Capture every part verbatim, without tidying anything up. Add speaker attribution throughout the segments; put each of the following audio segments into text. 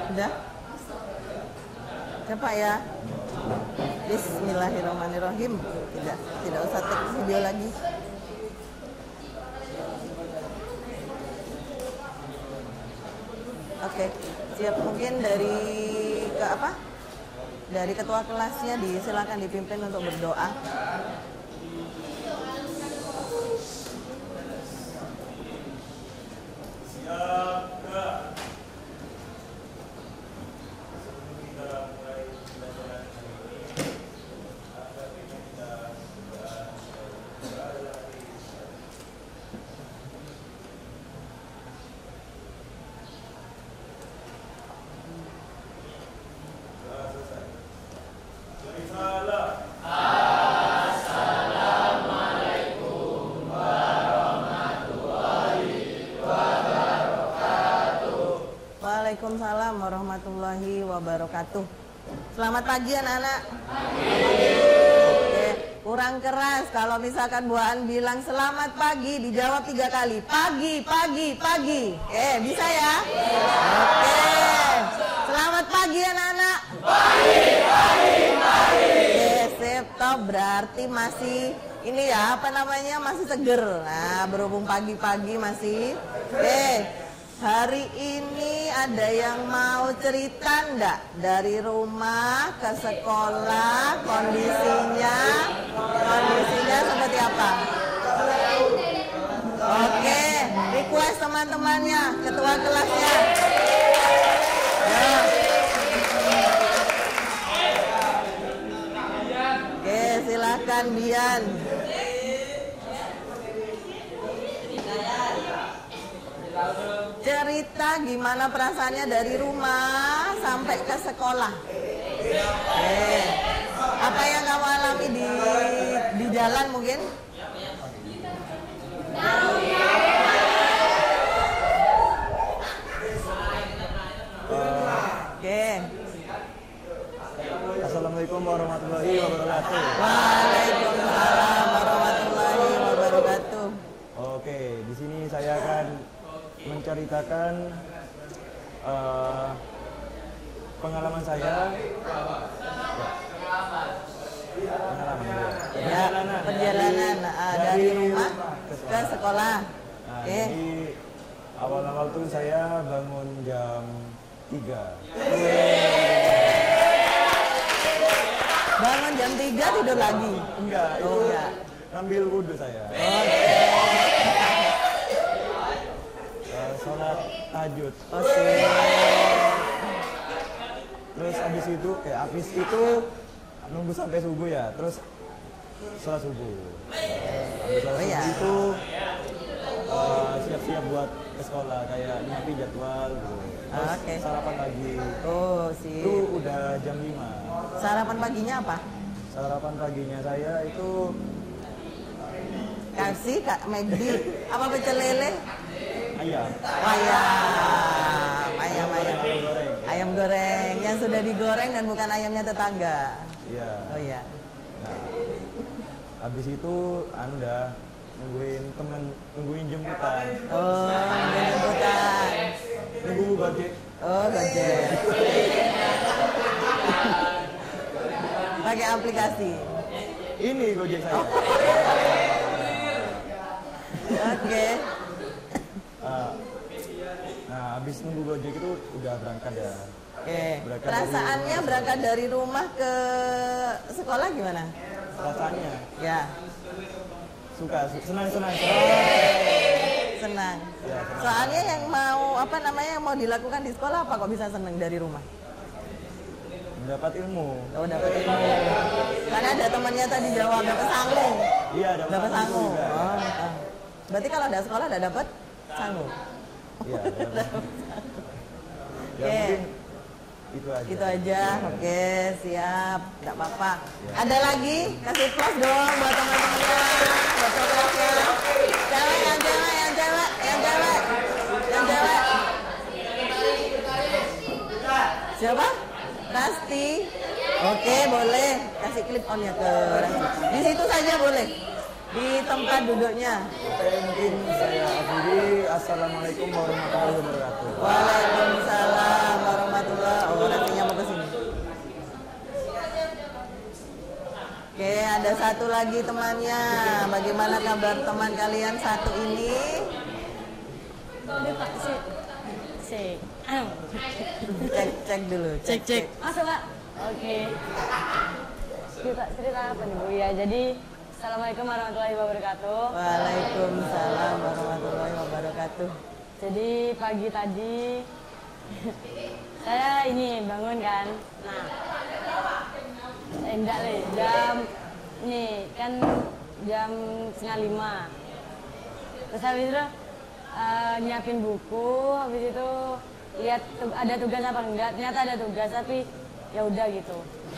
Speaker 1: Udah? Coba ya. Bismillahirrahmanirrahim. Tidak, tidak usah take video lagi. Oke, siap. Mungkin dari ke apa? Dari ketua kelasnya disilakan dipimpin untuk berdoa. Waalaikumsalam warahmatullahi wabarakatuh. Selamat pagi anak-anak. Oke, kurang keras kalau misalkan Bu An bilang selamat pagi, dijawab tiga kali. Pagi, pagi, pagi. Oke, bisa ya? Oke. Selamat pagi anak-anak. Pagi, pagi, pagi. Oke, sip, top. Berarti masih ini ya, apa namanya? Masih seger. Nah, berhubung pagi-pagi masih. Oke. Hari ini ada yang mau cerita enggak? Dari rumah ke sekolah, kondisinya, kondisinya seperti apa? Oke, request teman-temannya, ketua kelasnya. Ya. Oke, silakan Dian. Cerita gimana perasaannya dari rumah sampai ke sekolah. Eh, apa yang kamu alami di di jalan mungkin? Oke.
Speaker 2: Assalamualaikum warahmatullahi wabarakatuh.
Speaker 1: Waalaikumsalam warahmatullahi wabarakatuh.
Speaker 2: Oke, di sini saya akan menceritakan uh, pengalaman saya. Ya, pengalaman ya.
Speaker 1: Perjalanan, perjalanan uh, dari, dari rumah ke sekolah. Ke sekolah.
Speaker 2: Nah,
Speaker 1: okay.
Speaker 2: Jadi awal-awal tuh saya bangun jam tiga.
Speaker 1: Bangun jam tiga tidur lagi?
Speaker 2: Enggak,
Speaker 1: oh,
Speaker 2: itu
Speaker 1: enggak.
Speaker 2: Ngambil wudhu saya.
Speaker 1: Okay.
Speaker 2: Sholat tahajud.
Speaker 1: Oke. Okay.
Speaker 2: Terus habis itu kayak habis itu nunggu sampai subuh ya. Terus sholat subuh. Habis sholat
Speaker 1: oh, iya.
Speaker 2: subuh itu uh, siap-siap buat ke sekolah kayak nyiapin jadwal. Terus
Speaker 1: ah, okay.
Speaker 2: sarapan pagi.
Speaker 1: Oh, sih.
Speaker 2: Itu udah jam lima.
Speaker 1: Sarapan paginya apa?
Speaker 2: Sarapan paginya saya itu
Speaker 1: kasih Kak McD apa pecel lele?
Speaker 2: Ayam.
Speaker 1: Ayam, ayam, ayam.
Speaker 2: Ayam goreng.
Speaker 1: Ayam goreng yang sudah digoreng dan bukan ayamnya tetangga.
Speaker 2: Iya.
Speaker 1: Oh iya.
Speaker 2: Nah, habis itu Anda nungguin temen, nungguin jemputan.
Speaker 1: Oh, nungguin jemputan.
Speaker 2: Nunggu Gojek.
Speaker 1: Oh, Gojek. Pakai aplikasi.
Speaker 2: Ini Gojek saya.
Speaker 1: Oh. Oke. Okay.
Speaker 2: Uh, nah, habis nunggu Gojek itu udah berangkat ya.
Speaker 1: Oke. Okay. Perasaannya dari berangkat dari rumah ke sekolah gimana?
Speaker 2: Perasaannya?
Speaker 1: Ya.
Speaker 2: Suka, senang, senang. Senang.
Speaker 1: Senang.
Speaker 2: Ya, senang.
Speaker 1: Soalnya yang mau apa namanya yang mau dilakukan di sekolah apa kok bisa senang dari rumah?
Speaker 2: Dapat ilmu.
Speaker 1: Oh, dapat ilmu. Karena ada temannya tadi jawab dapat sangu.
Speaker 2: Iya, dapat,
Speaker 1: dapat sangu.
Speaker 2: Juga.
Speaker 1: Oh, oh. Berarti kalau ada sekolah ada dapat sangu.
Speaker 2: Iya.
Speaker 1: Oke. Okay.
Speaker 2: Itu aja.
Speaker 1: Itu aja. Oke, okay, siap. Enggak apa-apa. Ya. Ada lagi? Kasih plus dong buat teman-temannya. Buat cowoknya. Cewek, yang cewek, yang cewek, yang cewek. Yang cewek. Siapa? Rasti. Oke, okay, boleh. Kasih clip on-nya ke Rasti. Di situ saja boleh. Di tempat duduknya.
Speaker 2: Oke, mungkin saya akhiri. Assalamualaikum warahmatullahi wabarakatuh.
Speaker 1: Waalaikumsalam warahmatullahi satu lagi temannya. Bagaimana kabar teman kalian satu ini?
Speaker 3: Ini Pak, si, si,
Speaker 1: Cek cek dulu.
Speaker 3: cek cek. Masuk Pak. Oke. Cerita cerita apa nih Bu? Ya jadi Assalamualaikum warahmatullahi wabarakatuh.
Speaker 1: Waalaikumsalam warahmatullahi wabarakatuh.
Speaker 3: Jadi pagi tadi saya ini bangun kan. Nah, eh, enggak deh, jam nih kan jam setengah lima. Terus habis itu uh, nyiapin buku, habis itu lihat tu- ada tugas apa enggak. Ternyata ada tugas tapi ya udah gitu.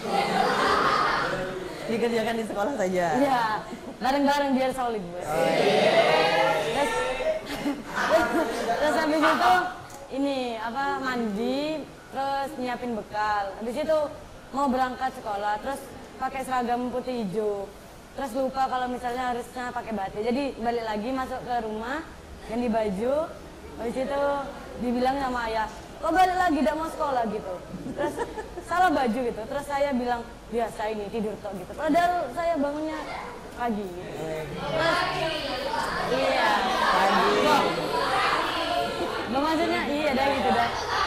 Speaker 1: Dikerjakan di sekolah saja.
Speaker 3: Iya, bareng-bareng biar solid Bu. Terus, terus habis itu ini apa mandi, terus nyiapin bekal. Habis itu mau berangkat sekolah, terus pakai seragam putih hijau. Terus lupa kalau misalnya harusnya pakai batik. Jadi balik lagi masuk ke rumah, ganti baju. Habis itu dibilang sama ayah, kok balik lagi tidak mau sekolah gitu. Terus salah baju gitu. Terus saya bilang biasa ini tidur tok gitu. Padahal saya bangunnya pagi. Gitu. Terus, iya
Speaker 1: Pagi.
Speaker 3: Bah, maksudnya iya dah gitu dah.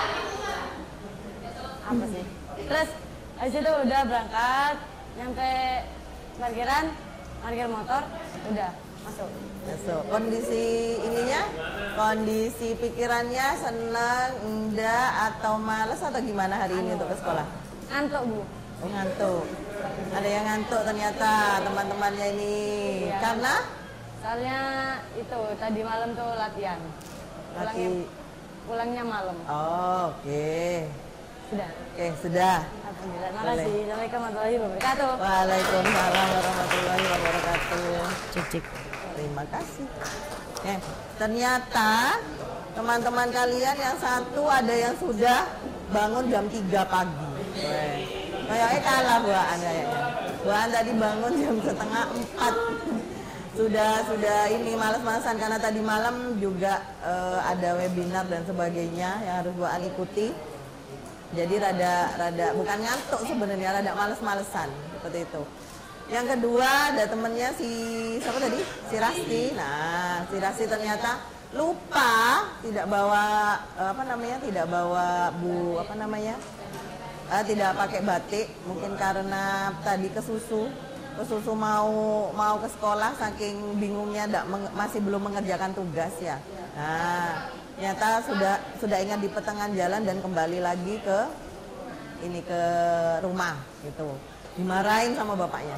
Speaker 3: Apa sih? Terus habis itu udah berangkat, nyampe parkiran, parkir motor, udah masuk.
Speaker 1: Masuk. Kondisi ininya, kondisi pikirannya senang, enggak, atau males atau gimana hari ini untuk ke sekolah?
Speaker 3: Ngantuk Bu.
Speaker 1: Oh, ngantuk. Ada yang ngantuk ternyata teman-temannya ini.
Speaker 3: Iya.
Speaker 1: Karena
Speaker 3: Soalnya itu tadi malam tuh latihan. Pulangnya,
Speaker 1: Lati-
Speaker 3: pulangnya malam.
Speaker 1: Oh, oke.
Speaker 3: Sudah.
Speaker 1: Oke, sudah.
Speaker 3: Alhamdulillah. Terima
Speaker 1: Boleh.
Speaker 3: kasih. Assalamualaikum warahmatullahi wabarakatuh.
Speaker 1: Waalaikumsalam warahmatullahi wabarakatuh.
Speaker 3: Cek cek.
Speaker 1: Terima kasih. Oke, ternyata teman-teman kalian yang satu ada yang sudah bangun jam tiga pagi. Weh. Kayaknya kalah Buaan kayaknya. Buaan tadi bangun jam setengah empat. Sudah sudah ini malas-malasan karena tadi malam juga eh, ada webinar dan sebagainya yang harus Buaan ikuti. Jadi rada rada bukan ngantuk sebenarnya, rada males-malesan seperti itu. Yang kedua ada temennya si siapa tadi? Si Rasti. Nah, si Rasti ternyata lupa tidak bawa eh, apa namanya? Tidak bawa bu apa namanya? Eh, tidak pakai batik, mungkin karena tadi kesusu, kesusu mau mau ke sekolah saking bingungnya ndak menge- masih belum mengerjakan tugas ya. Nah, ternyata sudah sudah ingat di pertengahan jalan dan kembali lagi ke ini ke rumah gitu. Dimarahin sama bapaknya.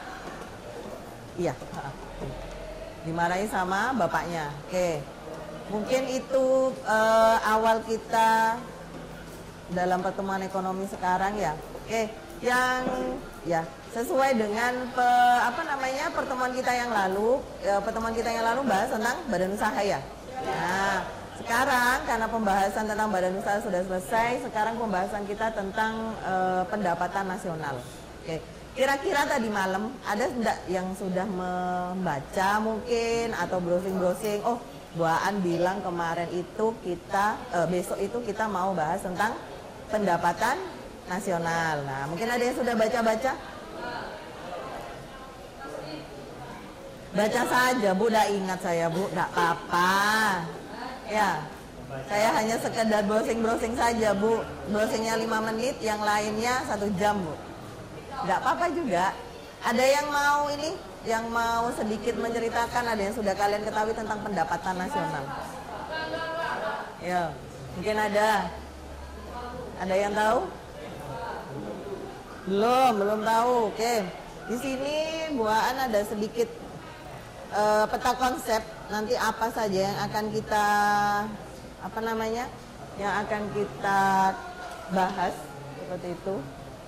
Speaker 1: Iya, dimarahin sama bapaknya. Oke, mungkin itu eh, awal kita dalam pertemuan ekonomi sekarang ya. Oke, yang ya sesuai dengan pe, apa namanya pertemuan kita yang lalu, eh, pertemuan kita yang lalu bahas tentang badan usaha ya. Nah, sekarang karena pembahasan tentang badan usaha sudah selesai, sekarang pembahasan kita tentang eh, pendapatan nasional. Oke. Kira-kira tadi malam ada enggak yang sudah membaca mungkin atau browsing-browsing? Oh, Buaan bilang kemarin itu kita eh, besok itu kita mau bahas tentang pendapatan nasional. Nah, mungkin ada yang sudah baca-baca? Baca saja, Bu. Udah ingat saya, Bu. Enggak apa-apa. Ya. Saya hanya sekedar browsing-browsing saja, Bu. Browsingnya lima menit, yang lainnya satu jam, Bu. Enggak apa-apa juga. Ada yang mau ini, yang mau sedikit menceritakan, ada yang sudah kalian ketahui tentang pendapatan nasional? Ya, mungkin ada. Ada yang tahu? Belum, belum tahu. Oke. Di sini Buaan ada sedikit uh, peta konsep nanti apa saja yang akan kita apa namanya? Yang akan kita bahas seperti itu.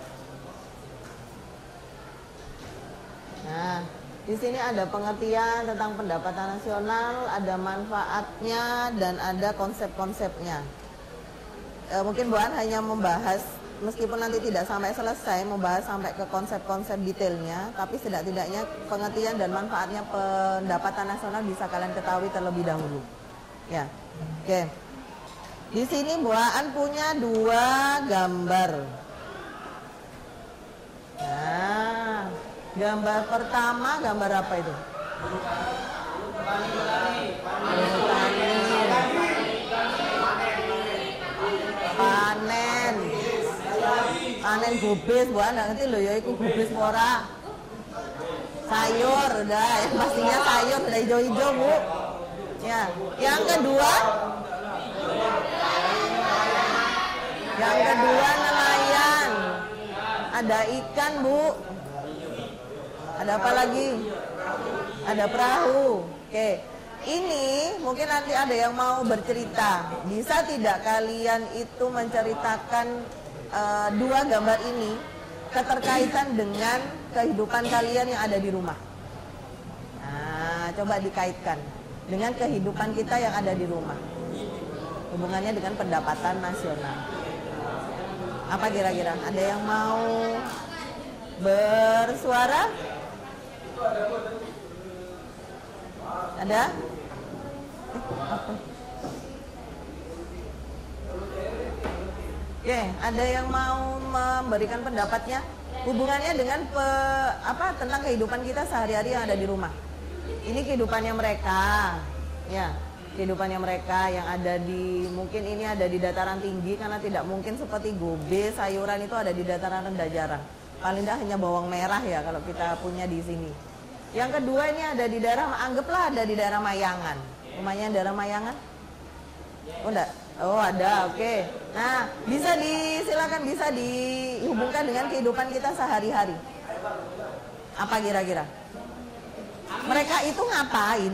Speaker 1: Nah, di sini ada pengertian tentang pendapatan nasional, ada manfaatnya dan ada konsep-konsepnya. E, mungkin Buan hanya membahas, meskipun nanti tidak sampai selesai, membahas sampai ke konsep-konsep detailnya, tapi setidak-tidaknya pengertian dan manfaatnya pendapatan nasional bisa kalian ketahui terlebih dahulu. Ya, oke. Di sini Buan punya dua gambar. Nah, Gambar pertama, gambar apa itu? Panen. Panen gubis, Bu, nggak ngerti loh ya, itu gubis ora. Sayur, udah, yang pastinya sayur, udah hijau-hijau, Bu. Ya, yang kedua, yang kedua nelayan. Ada ikan, Bu. Ada apa lagi? Ada perahu. Oke. Ini mungkin nanti ada yang mau bercerita. Bisa tidak kalian itu menceritakan uh, dua gambar ini keterkaitan dengan kehidupan kalian yang ada di rumah? Nah, coba dikaitkan dengan kehidupan kita yang ada di rumah. Hubungannya dengan pendapatan nasional. Apa kira-kira? Ada yang mau bersuara? Ada? Oke, ada yang mau memberikan pendapatnya hubungannya dengan pe, apa tentang kehidupan kita sehari-hari yang ada di rumah. Ini kehidupannya mereka, ya, kehidupannya mereka yang ada di, mungkin ini ada di dataran tinggi karena tidak mungkin seperti gobe, sayuran itu ada di dataran rendah jarang. Paling tidak hanya bawang merah ya kalau kita punya di sini. Yang kedua ini ada di daerah, anggaplah ada di daerah Mayangan. Rumahnya daerah Mayangan? Oh enggak? Oh ada, oke. Okay. Nah, bisa disilakan bisa dihubungkan dengan kehidupan kita sehari-hari. Apa kira-kira? Mereka itu ngapain?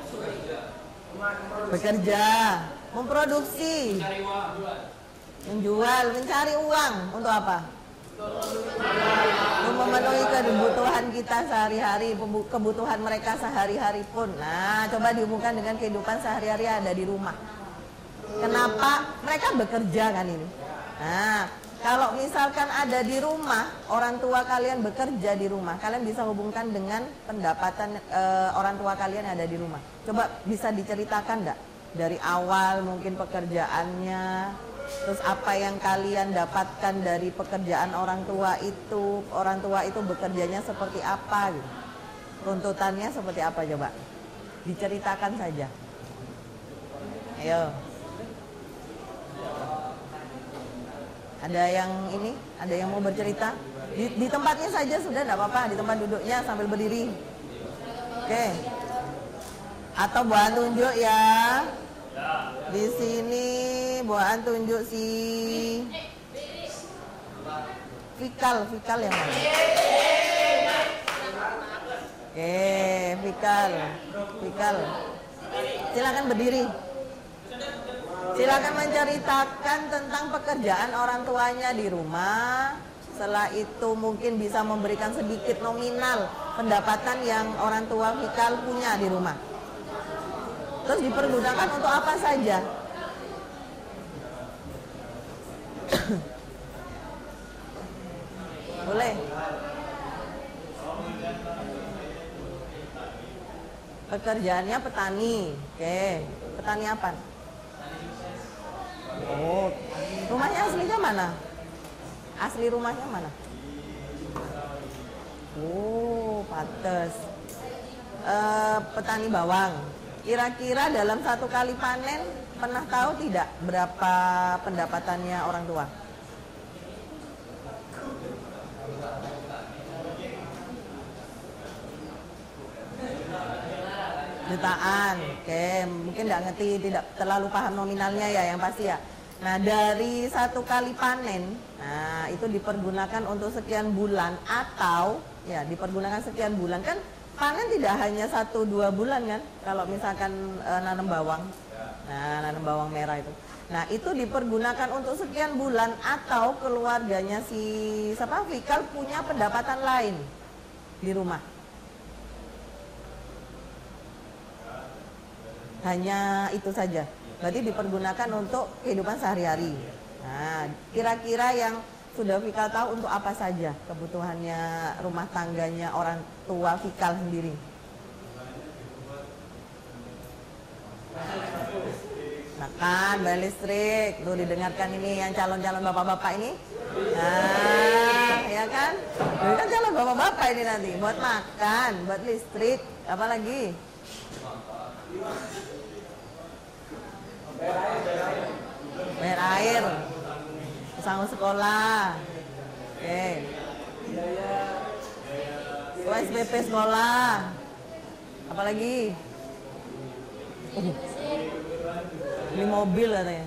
Speaker 1: Bekerja, memproduksi, menjual, mencari uang. Untuk apa? Untuk memenuhi kebutuhan kita sehari-hari, kebutuhan mereka sehari-hari pun. Nah, coba dihubungkan dengan kehidupan sehari-hari ada di rumah. Kenapa mereka bekerja kan ini? Nah, kalau misalkan ada di rumah, orang tua kalian bekerja di rumah, kalian bisa hubungkan dengan pendapatan e, orang tua kalian yang ada di rumah. Coba bisa diceritakan enggak? Dari awal mungkin pekerjaannya, terus apa yang kalian dapatkan dari pekerjaan orang tua itu, orang tua itu bekerjanya seperti apa gitu. Tuntutannya seperti apa coba? Diceritakan saja. Ayo. Ada yang ini? Ada yang mau bercerita? Di, di tempatnya saja sudah, tidak apa-apa. Di tempat duduknya sambil berdiri. Oke. Atau buat tunjuk ya. Di sini buat tunjuk si Fikal, Fikal yang mana? Oke, Fikal, Fikal. Silakan berdiri. Silakan menceritakan tentang pekerjaan orang tuanya di rumah. Setelah itu mungkin bisa memberikan sedikit nominal pendapatan yang orang tua Fikal punya di rumah. Terus dipergunakan untuk apa saja? Boleh? Pekerjaannya petani. Oke, petani apa? Oh, rumahnya aslinya mana? Asli rumahnya mana? Oh, pantes. Uh, petani bawang. Kira-kira dalam satu kali panen pernah tahu tidak berapa pendapatannya orang tua? Jutaan, oke, mungkin tidak ngerti, tidak terlalu paham nominalnya ya, yang pasti ya. Nah, dari satu kali panen, nah itu dipergunakan untuk sekian bulan atau ya dipergunakan sekian bulan kan? Panen tidak hanya satu dua bulan kan? Kalau misalkan e, nanam bawang, nah nanam bawang merah itu, nah itu dipergunakan untuk sekian bulan atau keluarganya si siapa Fikal punya pendapatan lain di rumah. Hanya itu saja. Berarti dipergunakan untuk kehidupan sehari-hari. Nah, kira-kira yang sudah Fikal tahu untuk apa saja kebutuhannya rumah tangganya orang tua Fikal sendiri? Makan, bayar listrik. Tuh didengarkan ini yang calon-calon bapak-bapak ini. Nah, ya kan? Jadi kan kalau bapak-bapak ini nanti buat makan, buat listrik, apa lagi? Bayar air, sanggup sekolah, oke. U S B P sekolah, apa lagi? Uh, beli mobil katanya.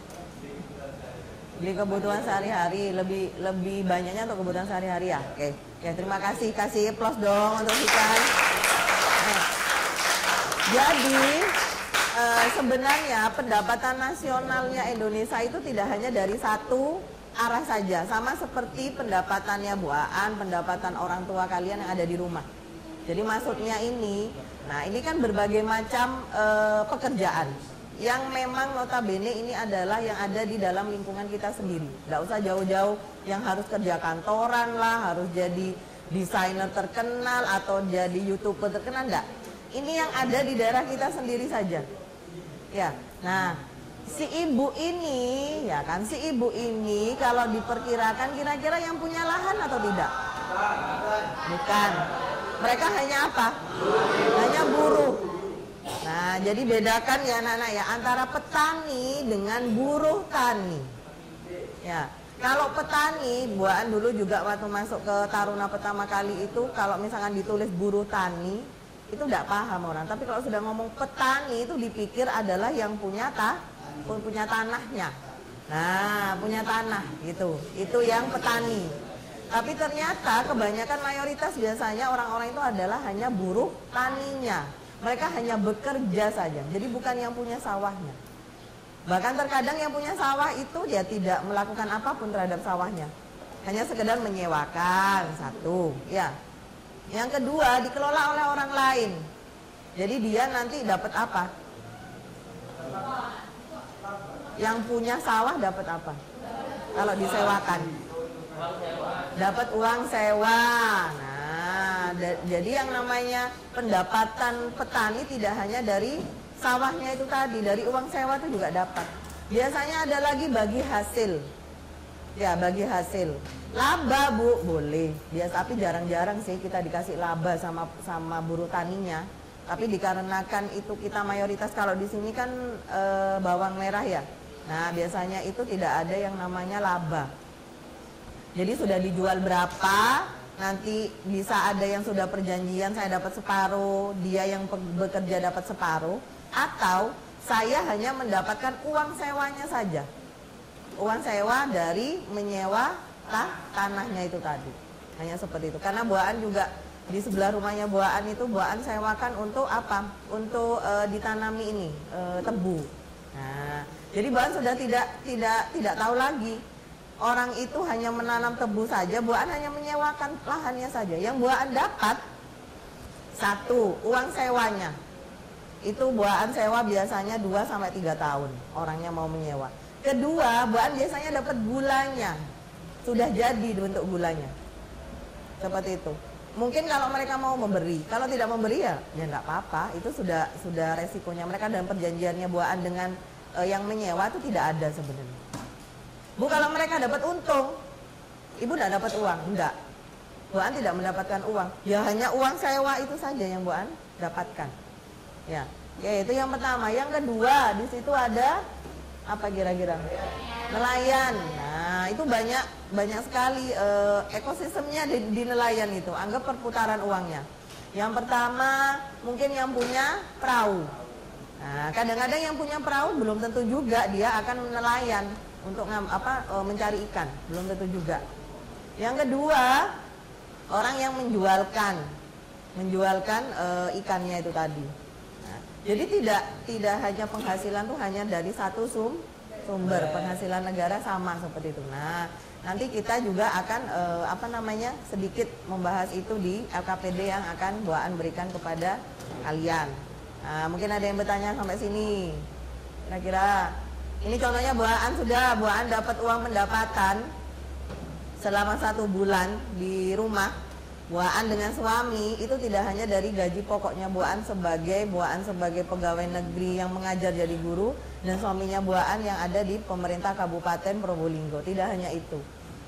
Speaker 1: Beli kebutuhan sehari-hari, lebih lebih banyaknya untuk kebutuhan sehari-hari ya. Oke, ya terima kasih, kasih plus dong untuk kita. Nah, jadi eh, sebenarnya pendapatan nasionalnya Indonesia itu tidak hanya dari satu arah saja, sama seperti pendapatannya Bu Aan, pendapatan orang tua kalian yang ada di rumah. Jadi maksudnya ini, nah ini kan berbagai macam eh, pekerjaan yang memang notabene ini adalah yang ada di dalam lingkungan kita sendiri. Nggak usah jauh-jauh yang harus kerja kantoran lah, harus jadi desainer terkenal atau jadi YouTuber terkenal, enggak. Ini yang ada di daerah kita sendiri saja. Ya, nah si ibu ini, ya kan, si ibu ini kalau diperkirakan kira-kira yang punya lahan atau tidak? Bukan. Mereka hanya apa? Hanya buruh. Nah, jadi bedakan ya anak-anak ya antara petani dengan buruh tani. Ya, kalau petani, buaan dulu juga waktu masuk ke Taruna pertama kali itu, kalau misalkan ditulis buruh tani, itu tidak paham orang. Tapi kalau sudah ngomong petani itu dipikir adalah yang punya ta, punya tanahnya. Nah, punya tanah gitu. Itu yang petani. Tapi ternyata kebanyakan mayoritas biasanya orang-orang itu adalah hanya buruh taninya. Mereka hanya bekerja saja, jadi bukan yang punya sawahnya. Bahkan terkadang yang punya sawah itu dia tidak melakukan apapun terhadap sawahnya. Hanya sekedar menyewakan, satu. Ya. Yang kedua, dikelola oleh orang lain. Jadi dia nanti dapat apa? Yang punya sawah dapat apa? Kalau disewakan. Dapat uang sewa. Nah, jadi yang namanya pendapatan petani tidak hanya dari sawahnya itu tadi, dari uang sewa itu juga dapat. Biasanya ada lagi bagi hasil. Ya, bagi hasil. Laba, Bu, boleh. Biasa, tapi jarang-jarang sih kita dikasih laba sama sama buruh taninya. Tapi dikarenakan itu kita mayoritas kalau di sini kan e, bawang merah ya. Nah, biasanya itu tidak ada yang namanya laba. Jadi sudah dijual berapa, nanti bisa ada yang sudah perjanjian saya dapat separuh, dia yang bekerja dapat separuh, atau saya hanya mendapatkan uang sewanya saja. Uang sewa dari menyewa tah, tanahnya itu tadi. Hanya seperti itu. Karena buaan juga di sebelah rumahnya buaan itu buaan sewakan untuk apa? Untuk e, ditanami ini, e, tebu. Nah, jadi buaan sudah tidak tidak tidak tahu lagi. Orang itu hanya menanam tebu saja, buaan hanya menyewakan lahannya saja. Yang buaan dapat satu, uang sewanya. Itu buaan sewa biasanya dua sampai tiga tahun orangnya mau menyewa. Kedua, buaan biasanya dapat gulanya. Sudah jadi bentuk gulanya. Seperti itu. Mungkin kalau mereka mau memberi, kalau tidak memberi ya ya nggak apa-apa. Itu sudah sudah resikonya. Mereka dalam perjanjiannya buaan dengan eh, yang menyewa itu tidak ada sebenarnya. Bu, kalau mereka dapat untung, ibu tidak dapat uang, enggak. Buan tidak mendapatkan uang, ya hanya uang sewa itu saja yang Buan dapatkan. Ya, ya itu yang pertama. Yang kedua, di situ ada apa kira-kira? Nelayan. Nah, itu banyak banyak sekali eh, ekosistemnya di, di nelayan itu. Anggap perputaran uangnya. Yang pertama, mungkin yang punya perahu. Nah, kadang-kadang yang punya perahu belum tentu juga dia akan nelayan untuk apa e, mencari ikan, belum tentu juga. Yang kedua, orang yang menjualkan menjualkan e, ikannya itu tadi. Nah, jadi tidak tidak hanya penghasilan tuh hanya dari satu sum, sumber penghasilan negara sama seperti itu. Nah, nanti kita juga akan e, apa namanya sedikit membahas itu di L K P D yang akan Buaan berikan kepada kalian. Nah, mungkin ada yang bertanya sampai sini. Kira-kira ini contohnya Buaan sudah, Buaan dapat uang pendapatan selama satu bulan di rumah. Buaan dengan suami itu tidak hanya dari gaji pokoknya Buaan sebagai Buaan sebagai pegawai negeri yang mengajar jadi guru, dan suaminya Buaan yang ada di pemerintah Kabupaten Probolinggo. Tidak hanya itu.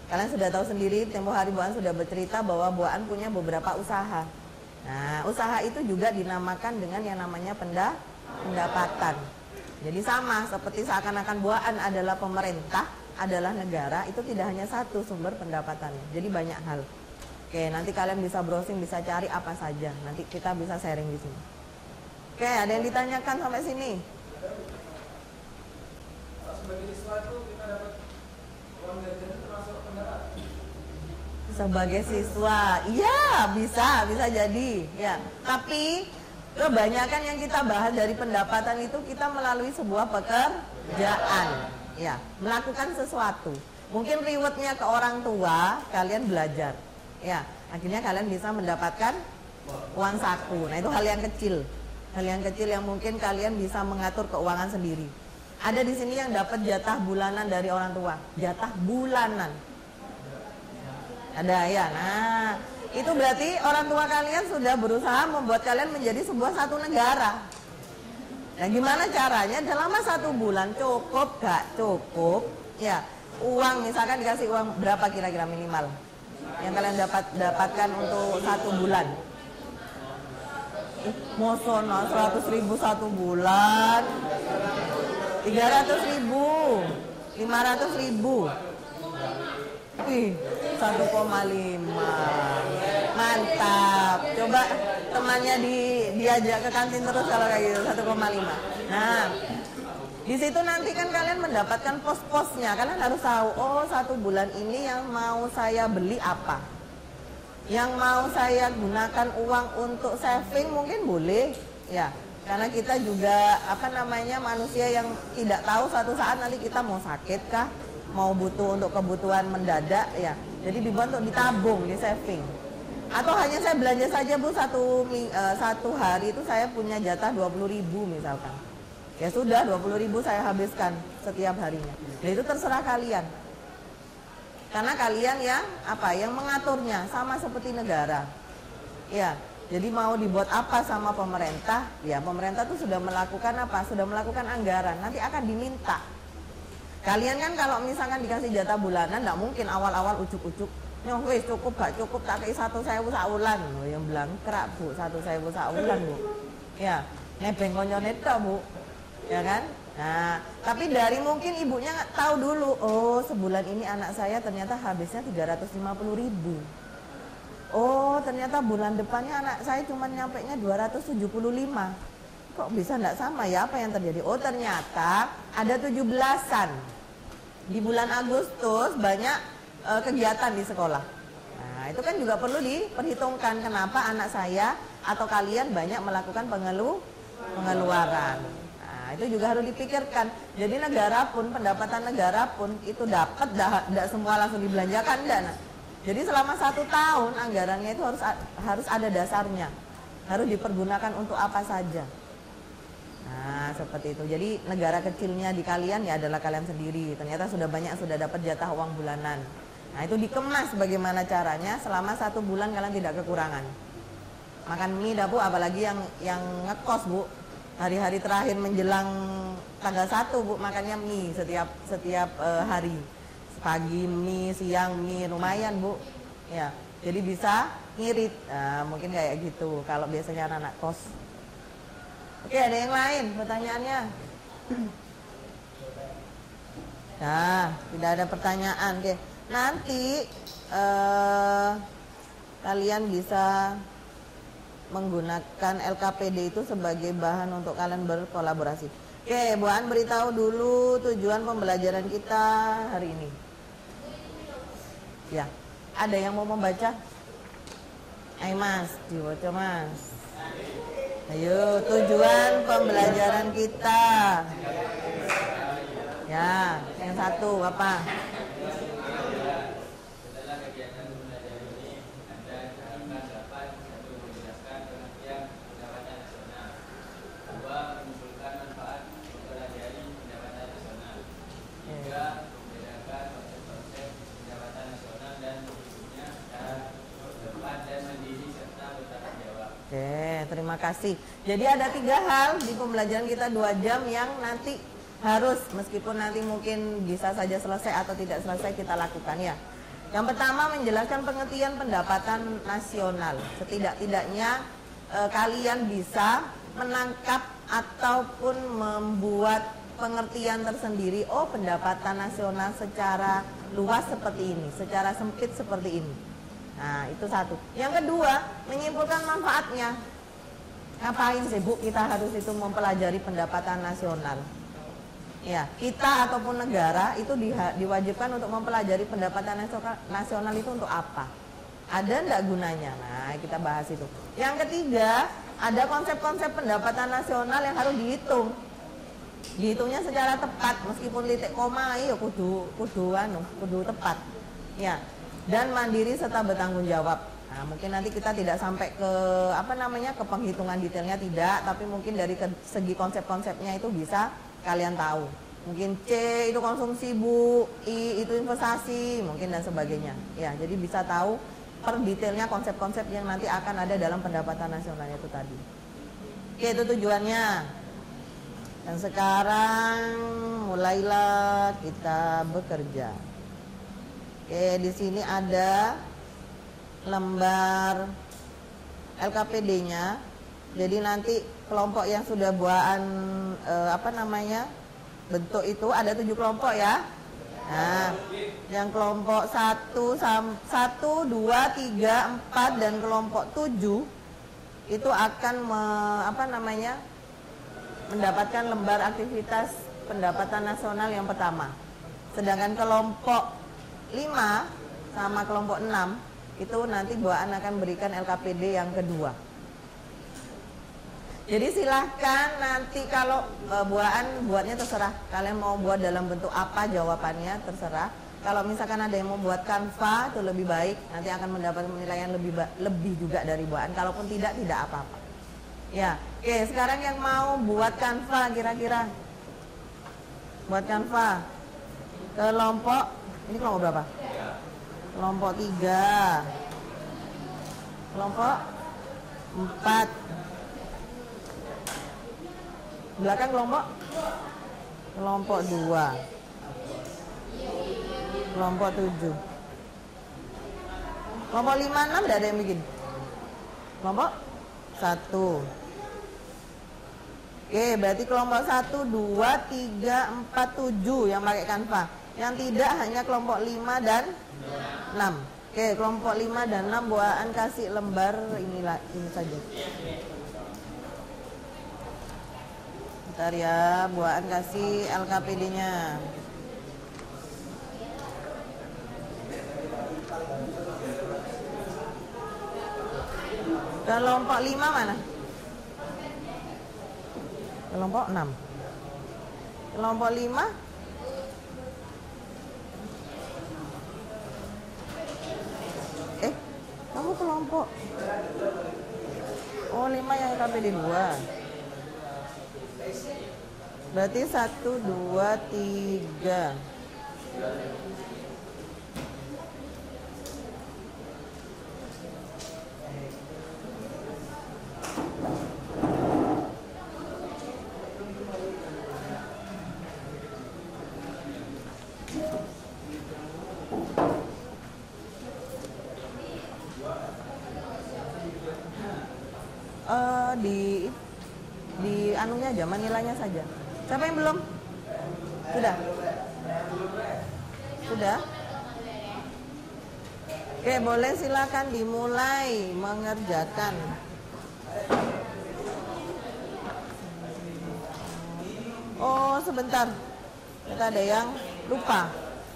Speaker 1: Kalian sudah tahu sendiri, tempo hari Bu An sudah bercerita bahwa Bu An punya beberapa usaha. Nah, usaha itu juga dinamakan dengan yang namanya penda, pendapatan. Jadi sama seperti seakan-akan Bu An adalah pemerintah, adalah negara, itu tidak hanya satu sumber pendapatannya. Jadi banyak hal. Oke, nanti kalian bisa browsing, bisa cari apa saja. Nanti kita bisa sharing di sini. Oke, ada yang ditanyakan sampai sini?
Speaker 4: Sebagai siswa itu kita dapat uang jajan itu termasuk pendapat?
Speaker 1: Sebagai siswa, iya bisa, bisa jadi, ya. Tapi kebanyakan yang kita bahas dari pendapatan itu kita melalui sebuah pekerjaan, ya, melakukan sesuatu. Mungkin rewardnya ke orang tua, kalian belajar, ya. Akhirnya kalian bisa mendapatkan uang saku. Nah itu hal yang kecil, hal yang kecil yang mungkin kalian bisa mengatur keuangan sendiri. Ada di sini yang dapat jatah bulanan dari orang tua, jatah bulanan. Ada ya, nah itu berarti orang tua kalian sudah berusaha membuat kalian menjadi sebuah satu negara. Nah gimana caranya? Dalam satu bulan cukup gak cukup? Ya, uang misalkan dikasih uang berapa kira-kira minimal yang kalian dapat dapatkan untuk satu bulan? Mosono seratus ribu satu bulan, tiga ratus ribu, lima ratus ribu. Wih, satu koma lima. Mantap. Coba temannya di diajak ke kantin terus kalau kayak gitu, satu koma lima. Nah, di situ nanti kan kalian mendapatkan pos-posnya. Kalian harus tahu, oh satu bulan ini yang mau saya beli apa, yang mau saya gunakan uang untuk saving mungkin boleh, ya. Karena kita juga apa namanya manusia yang tidak tahu suatu saat nanti kita mau sakit kah, mau butuh untuk kebutuhan mendadak, ya. Jadi dibuat untuk ditabung, di saving. Atau hanya saya belanja saja Bu, satu, uh, satu hari itu saya punya jatah dua puluh ribu misalkan. Ya sudah, dua puluh ribu saya habiskan setiap harinya. Nah itu terserah kalian. Karena kalian yang apa, yang mengaturnya sama seperti negara. Ya, jadi mau dibuat apa sama pemerintah? Ya, pemerintah tuh sudah melakukan apa? Sudah melakukan anggaran. Nanti akan diminta. Kalian kan kalau misalkan dikasih jatah bulanan, nggak mungkin awal-awal ucuk-ucuk. Nyoh wis cukup gak cukup tak kei satu sewu saulan. Oh, yang blangkrak Bu, satu sewu saulan Bu. Ya, nebeng konyone tok Bu. Ya kan? Nah, tapi dari mungkin ibunya nggak tahu dulu, oh sebulan ini anak saya ternyata habisnya tiga ratus lima puluh ribu. Oh ternyata bulan depannya anak saya cuma nyampe nya dua ratus tujuh puluh lima. Kok bisa nggak sama ya, apa yang terjadi? Oh ternyata ada tujuh belasan. Di bulan Agustus banyak e, kegiatan di sekolah. Nah itu kan juga perlu diperhitungkan kenapa anak saya atau kalian banyak melakukan pengelu pengeluaran. Nah, itu juga harus dipikirkan. Jadi negara pun, pendapatan negara pun itu dapat, tidak semua langsung dibelanjakan, enggak. Nah, jadi selama satu tahun anggarannya itu harus harus ada dasarnya, harus dipergunakan untuk apa saja. Nah seperti itu. Jadi negara kecilnya di kalian ya adalah kalian sendiri. Ternyata sudah banyak sudah dapat jatah uang bulanan. Nah itu dikemas bagaimana caranya selama satu bulan kalian tidak kekurangan. Makan mie dah Bu, apalagi yang yang ngekos Bu. Hari-hari terakhir menjelang tanggal satu Bu, makannya mie setiap setiap uh, hari. Pagi mie, siang mie, lumayan Bu. Ya, jadi bisa ngirit. Nah, mungkin kayak gitu kalau biasanya anak-anak kos. Oke, ada yang lain pertanyaannya? Nah, tidak ada pertanyaan. Oke, nanti uh, kalian bisa menggunakan L K P D itu sebagai bahan untuk kalian berkolaborasi. Oke, Bu An beritahu dulu tujuan pembelajaran kita hari ini. Ya, ada yang mau membaca? Ayo Mas, dibaca Mas. Ayo, tujuan pembelajaran kita. Ya, yang satu apa? Oke, terima kasih. Jadi ada tiga hal di pembelajaran kita dua jam yang nanti harus, meskipun nanti mungkin bisa saja selesai atau tidak selesai kita lakukan ya. Yang pertama menjelaskan pengertian pendapatan nasional. Setidak-tidaknya eh, kalian bisa menangkap ataupun membuat pengertian tersendiri. Oh, pendapatan nasional secara luas seperti ini, secara sempit seperti ini. Nah, itu satu. Yang kedua, menyimpulkan manfaatnya. Ngapain sih Bu kita harus itu mempelajari pendapatan nasional? Ya, kita ataupun negara itu di, diwajibkan untuk mempelajari pendapatan nasional itu untuk apa? Ada enggak gunanya? Nah, kita bahas itu. Yang ketiga, ada konsep-konsep pendapatan nasional yang harus dihitung. Dihitungnya secara tepat, meskipun titik koma ya kudu kudu anu, kudu tepat. Ya. Dan mandiri serta bertanggung jawab. Nah, mungkin nanti kita tidak sampai ke apa namanya ke penghitungan detailnya tidak, tapi mungkin dari ke, segi konsep-konsepnya itu bisa kalian tahu. Mungkin C itu konsumsi Bu, I itu investasi, mungkin dan sebagainya. Ya, jadi bisa tahu per detailnya konsep-konsep yang nanti akan ada dalam pendapatan nasional itu tadi. Oke, itu tujuannya. Dan sekarang mulailah kita bekerja. Oke, di sini ada lembar L K P D-nya. Jadi nanti kelompok yang sudah buatan eh, apa namanya bentuk itu ada tujuh kelompok ya. Nah, yang kelompok satu, satu, dua, tiga, empat dan kelompok tujuh itu akan me, apa namanya mendapatkan lembar aktivitas pendapatan nasional yang pertama. Sedangkan kelompok lima sama kelompok enam itu nanti buaan akan berikan L K P D yang kedua. Jadi silahkan nanti kalau e, buaan buatnya terserah. Kalian mau buat dalam bentuk apa jawabannya terserah. Kalau misalkan ada yang mau buat Canva itu lebih baik. Nanti akan mendapat penilaian lebih lebih juga dari buaan. Kalaupun tidak tidak apa-apa. Ya, oke. Sekarang yang mau buat Canva kira-kira buat Canva kelompok ini kelompok berapa? Kelompok tiga, kelompok empat, belakang kelompok kelompok dua, kelompok tujuh, kelompok lima, enam tidak ada yang bikin. Kelompok satu. Oke, berarti kelompok satu, dua, tiga, empat, tujuh yang pakai Canva. Yang tidak hanya kelompok lima dan enam. Oke, kelompok lima dan enam buaan kasih lembar inilah ini saja. Bentar ya, buaan kasih L K P D-nya. Kelompok lima mana? Kelompok enam. Kelompok lima Eh, kamu kelompok oh lima yang K P D dua. Berarti satu, dua, tiga. Uh, di di anunya aja, manilanya saja. Siapa yang belum? Sudah? Sudah? Oke, boleh silakan dimulai mengerjakan. Oh, sebentar. Kita ada yang lupa.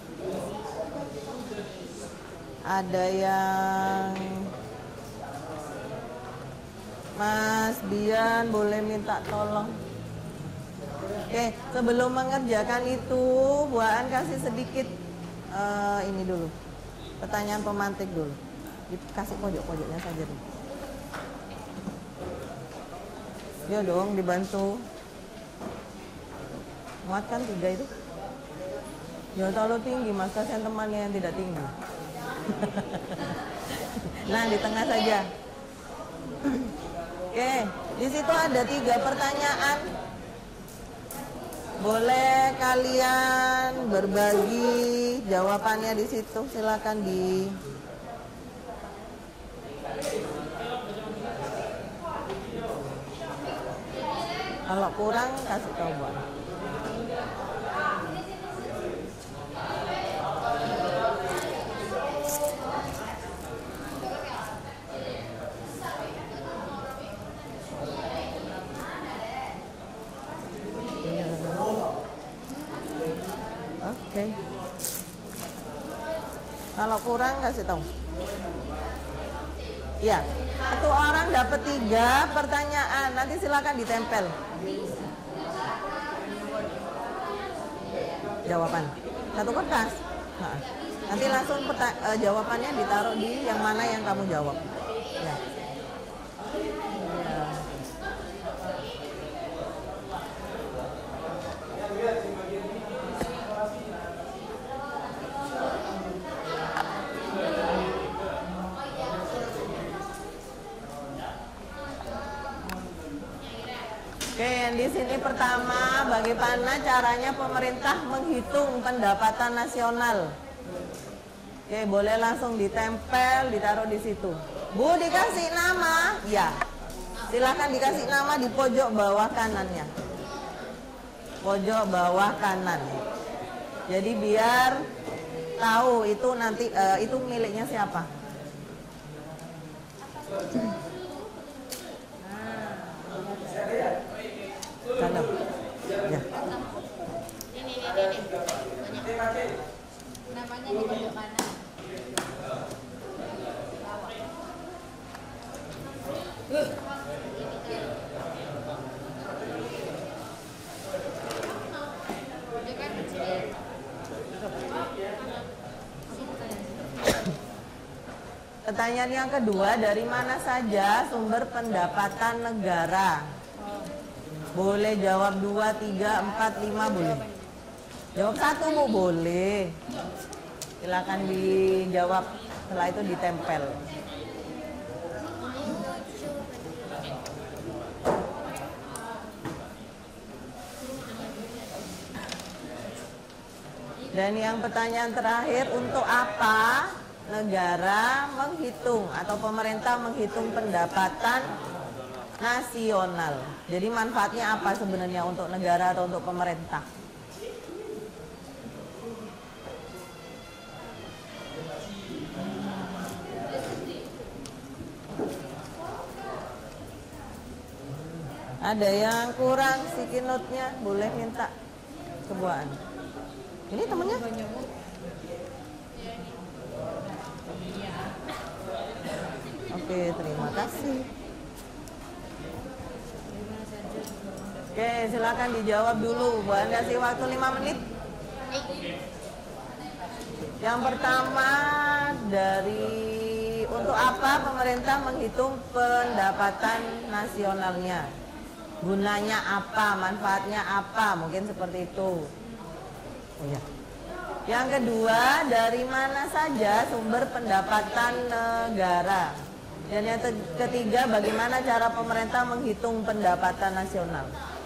Speaker 1: Ada yang Mas Dian boleh minta tolong. Oke, sebelum mengerjakan itu, buaan kasih sedikit uh, ini dulu. Pertanyaan pemantik dulu. Kasih pojok-pojoknya saja dulu. Ya dong, dibantu. Muatkan tiga itu. Jangan terlalu tinggi, mas, kasihan temannya yang tidak tinggi. Nah, di tengah saja. Oke, di situ ada tiga pertanyaan. Boleh kalian berbagi jawabannya di situ, silakan di kalau kurang kasih tahu Buan. Oke. Kalau kurang kasih tahu. Ya, satu orang dapat tiga pertanyaan. Nanti silakan ditempel jawaban. Satu kertas. Nah, nanti langsung peta, uh, jawabannya ditaruh di yang mana yang kamu jawab. Ya. Oke, yang di sini pertama, bagaimana caranya pemerintah menghitung pendapatan nasional? Oke, boleh langsung ditempel, ditaruh di situ. Bu, dikasih nama? Ya. Silakan dikasih nama di pojok bawah kanannya. Pojok bawah kanan. Jadi biar tahu itu nanti uh, itu miliknya siapa. Dalam. Ya.
Speaker 5: Ini, ini, ini. Banyak. Namanya di pojok kanan.
Speaker 1: Pertanyaan yang kedua, dari mana saja sumber pendapatan negara? Boleh jawab dua, tiga, empat, lima boleh. Jawab satu Bu, boleh. Silakan dijawab, setelah itu ditempel. Dan yang pertanyaan terakhir, untuk apa negara menghitung atau pemerintah menghitung pendapatan nasional? Jadi manfaatnya apa sebenarnya untuk negara atau untuk pemerintah? Ada yang kurang sticky note-nya, boleh minta kebuaan. Ini temennya? Oke, terima kasih. Oke, silakan dijawab dulu. Bu Anda kasih waktu lima menit. Yang pertama, dari untuk apa pemerintah menghitung pendapatan nasionalnya? Gunanya apa? Manfaatnya apa? Mungkin seperti itu. Oh ya. Yang kedua, dari mana saja sumber pendapatan negara? Dan yang ketiga, bagaimana cara pemerintah menghitung pendapatan nasional?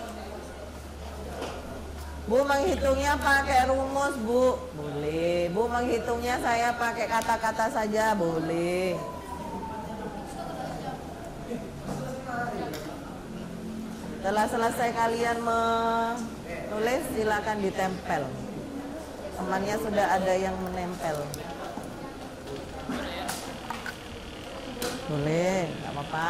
Speaker 1: Bu, menghitungnya pakai rumus, Bu? Boleh. Bu, menghitungnya saya pakai kata-kata saja? Boleh. Setelah selesai kalian menulis, silakan ditempel. Temannya sudah ada yang menempel. Boleh, nggak apa-apa.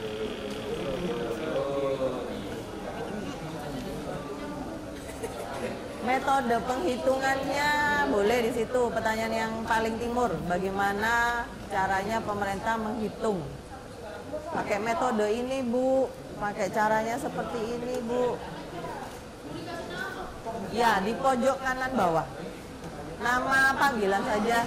Speaker 1: Metode penghitungannya boleh di situ. Pertanyaan yang paling timur, bagaimana caranya pemerintah menghitung? Pakai metode ini, Bu. Pakai caranya seperti ini, Bu. Ya, di pojok kanan bawah. Nama panggilan saja.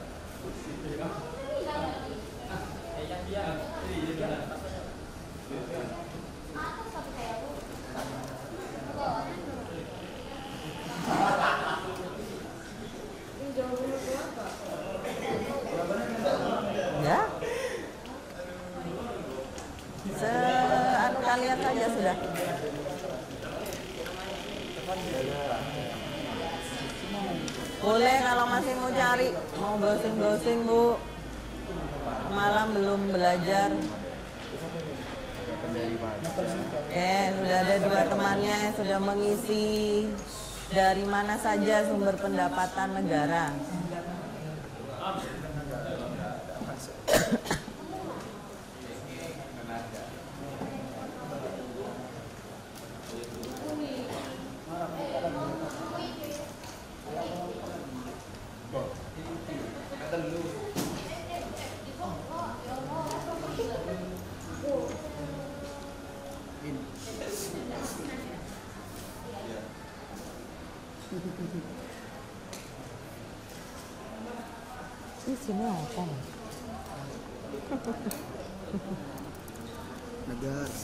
Speaker 1: Ya. Se anu kalian saja sudah. Boleh kalau masih mau cari, mau browsing-browsing Bu. Malam belum belajar. Oke, sudah ada dua temannya yang sudah mengisi dari mana saja sumber pendapatan negara. Di sini apa?
Speaker 2: Negas.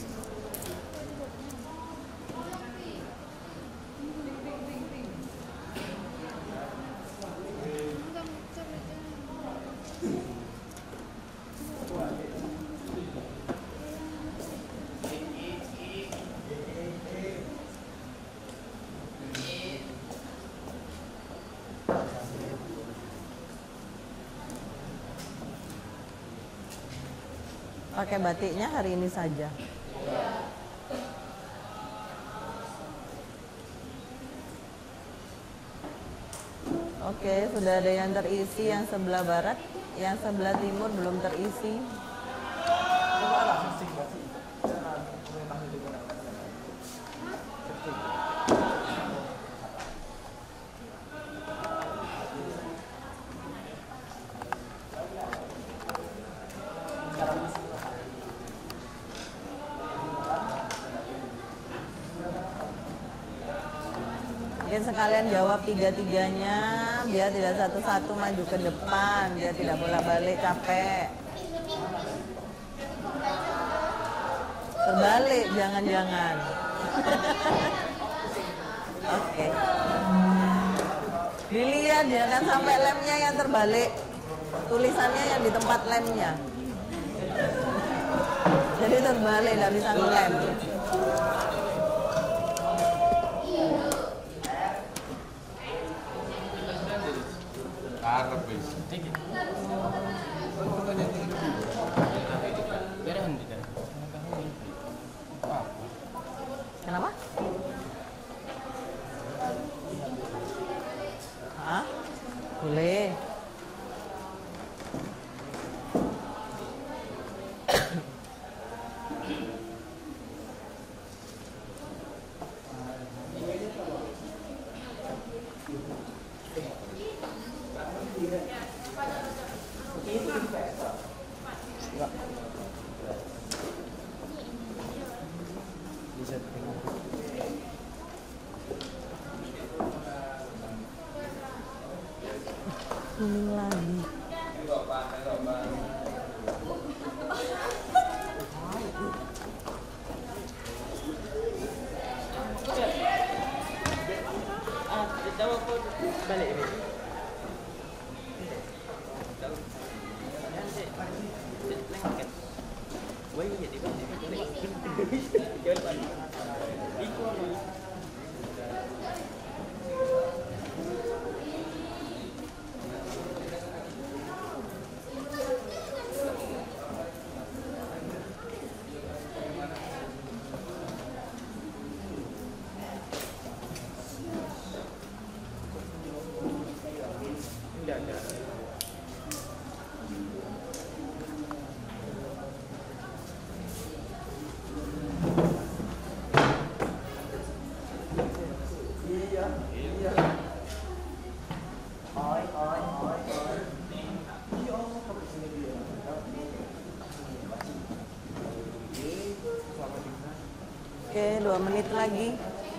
Speaker 1: Pakai batiknya hari ini saja. Oke, sudah ada yang terisi yang sebelah barat, yang sebelah timur belum terisi. Mungkin sekalian jawab tiga-tiganya biar tidak satu-satu maju ke depan, biar tidak bolak-balik capek. Terbalik jangan-jangan. Oke. Dilihat jangan sampai lemnya yang terbalik. Tulisannya yang di tempat lemnya. Jadi terbalik, nggak bisa ngelem. Kenapa? Hah? Boleh. Kuning lagi. Oke, dua menit lagi.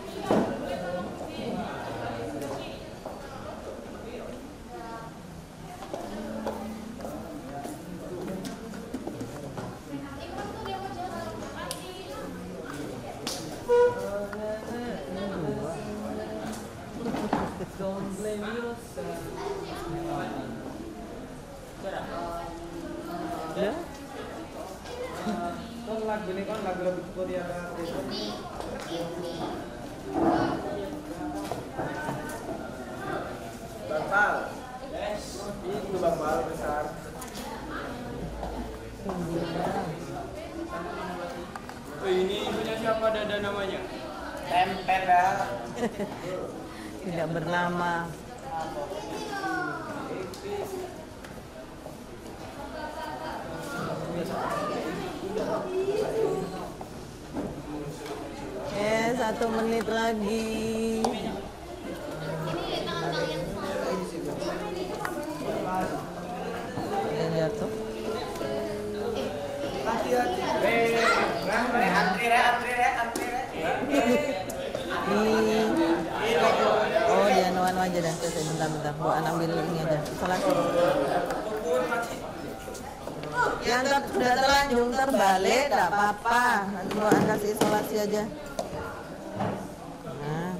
Speaker 1: Ya?
Speaker 4: Kan lagu ini kan lagu-lagu Korea. Bapak Itu bapak besar. Oh, ini punya siapa, Dada namanya? Temper dah.
Speaker 1: Tidak bernama. Eh, satu menit lagi.
Speaker 5: Ini tangan yang
Speaker 1: Yang jatuh.
Speaker 4: Hati-hati. Eh, antri re, antri re, antri re.
Speaker 1: Nih. Oh, dia anu-anu aja dah. Selesai, bentar-bentar. Buat ambil ini aja. Isolasi. Yang ter sudah terlanjur terbalik, tidak apa-apa. Nanti buat kasih isolasi aja. Nah.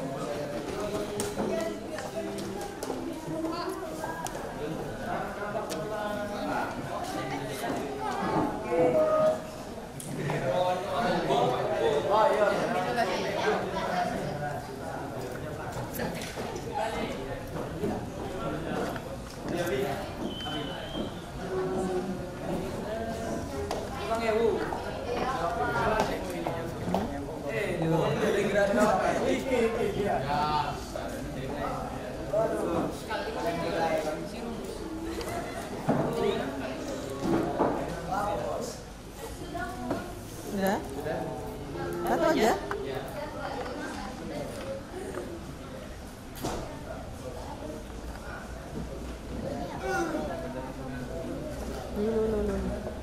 Speaker 1: Udah? Satu aja? Dulu, dulu, dulu.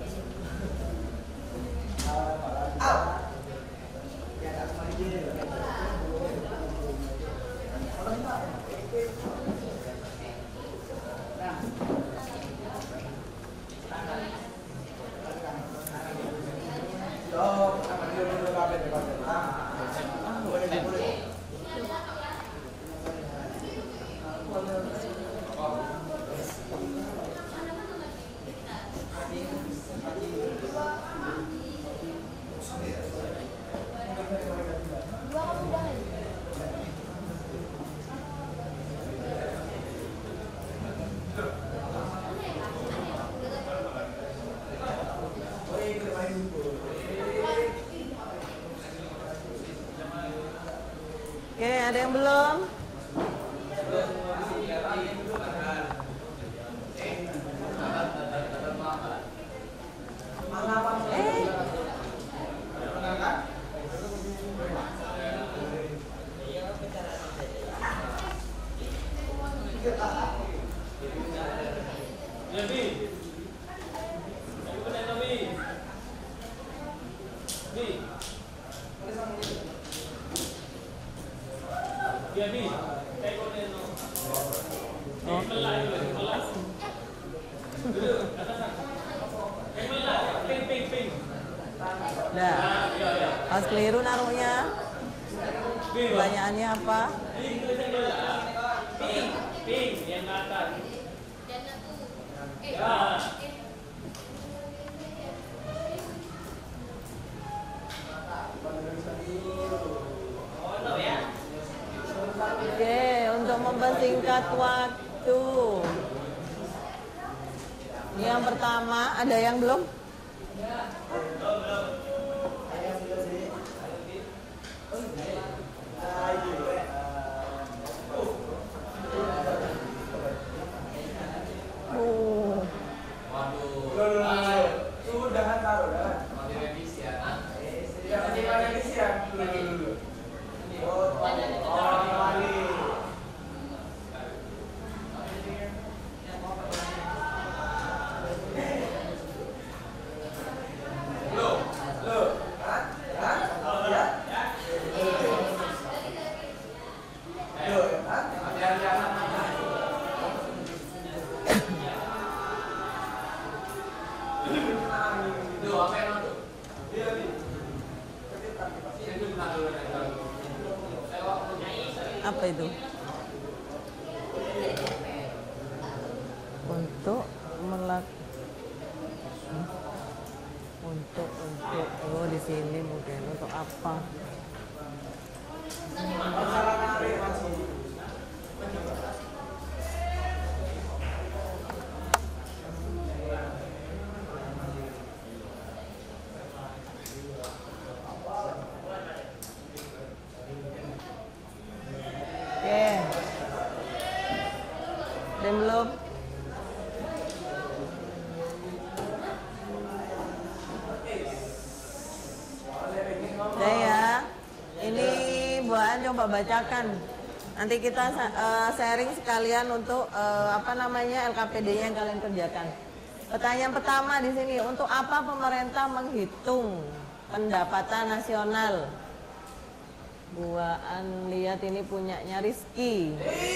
Speaker 1: Oke, ada yang belum? Eh. Udah. Pas keliru naruhnya. Pertanyaannya apa? Oke, untuk mempersingkat waktu. Yang pertama, ada yang belum? Oh.
Speaker 4: Sudah kan taruh dah. Mau direvisi ya. Ya, masih revisi ya. Oh, kembali.
Speaker 1: Apa itu? Untuk melak untuk untuk oh di sini mungkin untuk apa? Dan belum? Udah ya. Ini Bu An coba bacakan. Nanti kita uh, sharing sekalian untuk uh, apa namanya L K P D-nya yang kalian kerjakan. Pertanyaan pertama di sini, untuk apa pemerintah menghitung pendapatan nasional? Bu An lihat ini punyanya Rizky.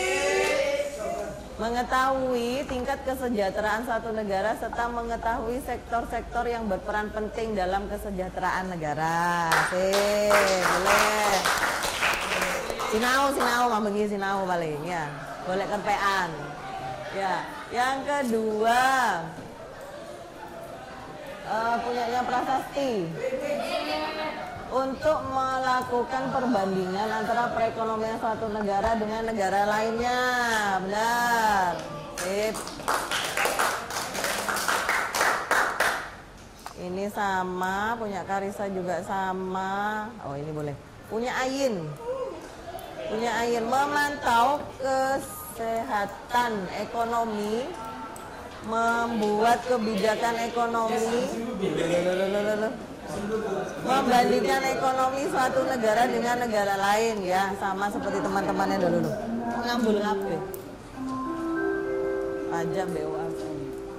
Speaker 1: Mengetahui tingkat kesejahteraan suatu negara serta mengetahui sektor-sektor yang berperan penting dalam kesejahteraan negara. Sih, boleh. Sinau, sinau, mah begini sinau paling ya. Boleh kerpean. Ya, yang kedua uh, punyanya Prasasti. Untuk melakukan perbandingan antara perekonomian suatu negara dengan negara lainnya. Benar. Sip. Ini sama, punya Karisa juga sama. Oh, ini boleh. Punya Ayin. Punya Ayin memantau kesehatan ekonomi, membuat kebijakan ekonomi, membandingkan ekonomi suatu negara dengan negara lain ya, sama seperti teman-temannya dulu. Ngambul ngapain? Pajak B U M N.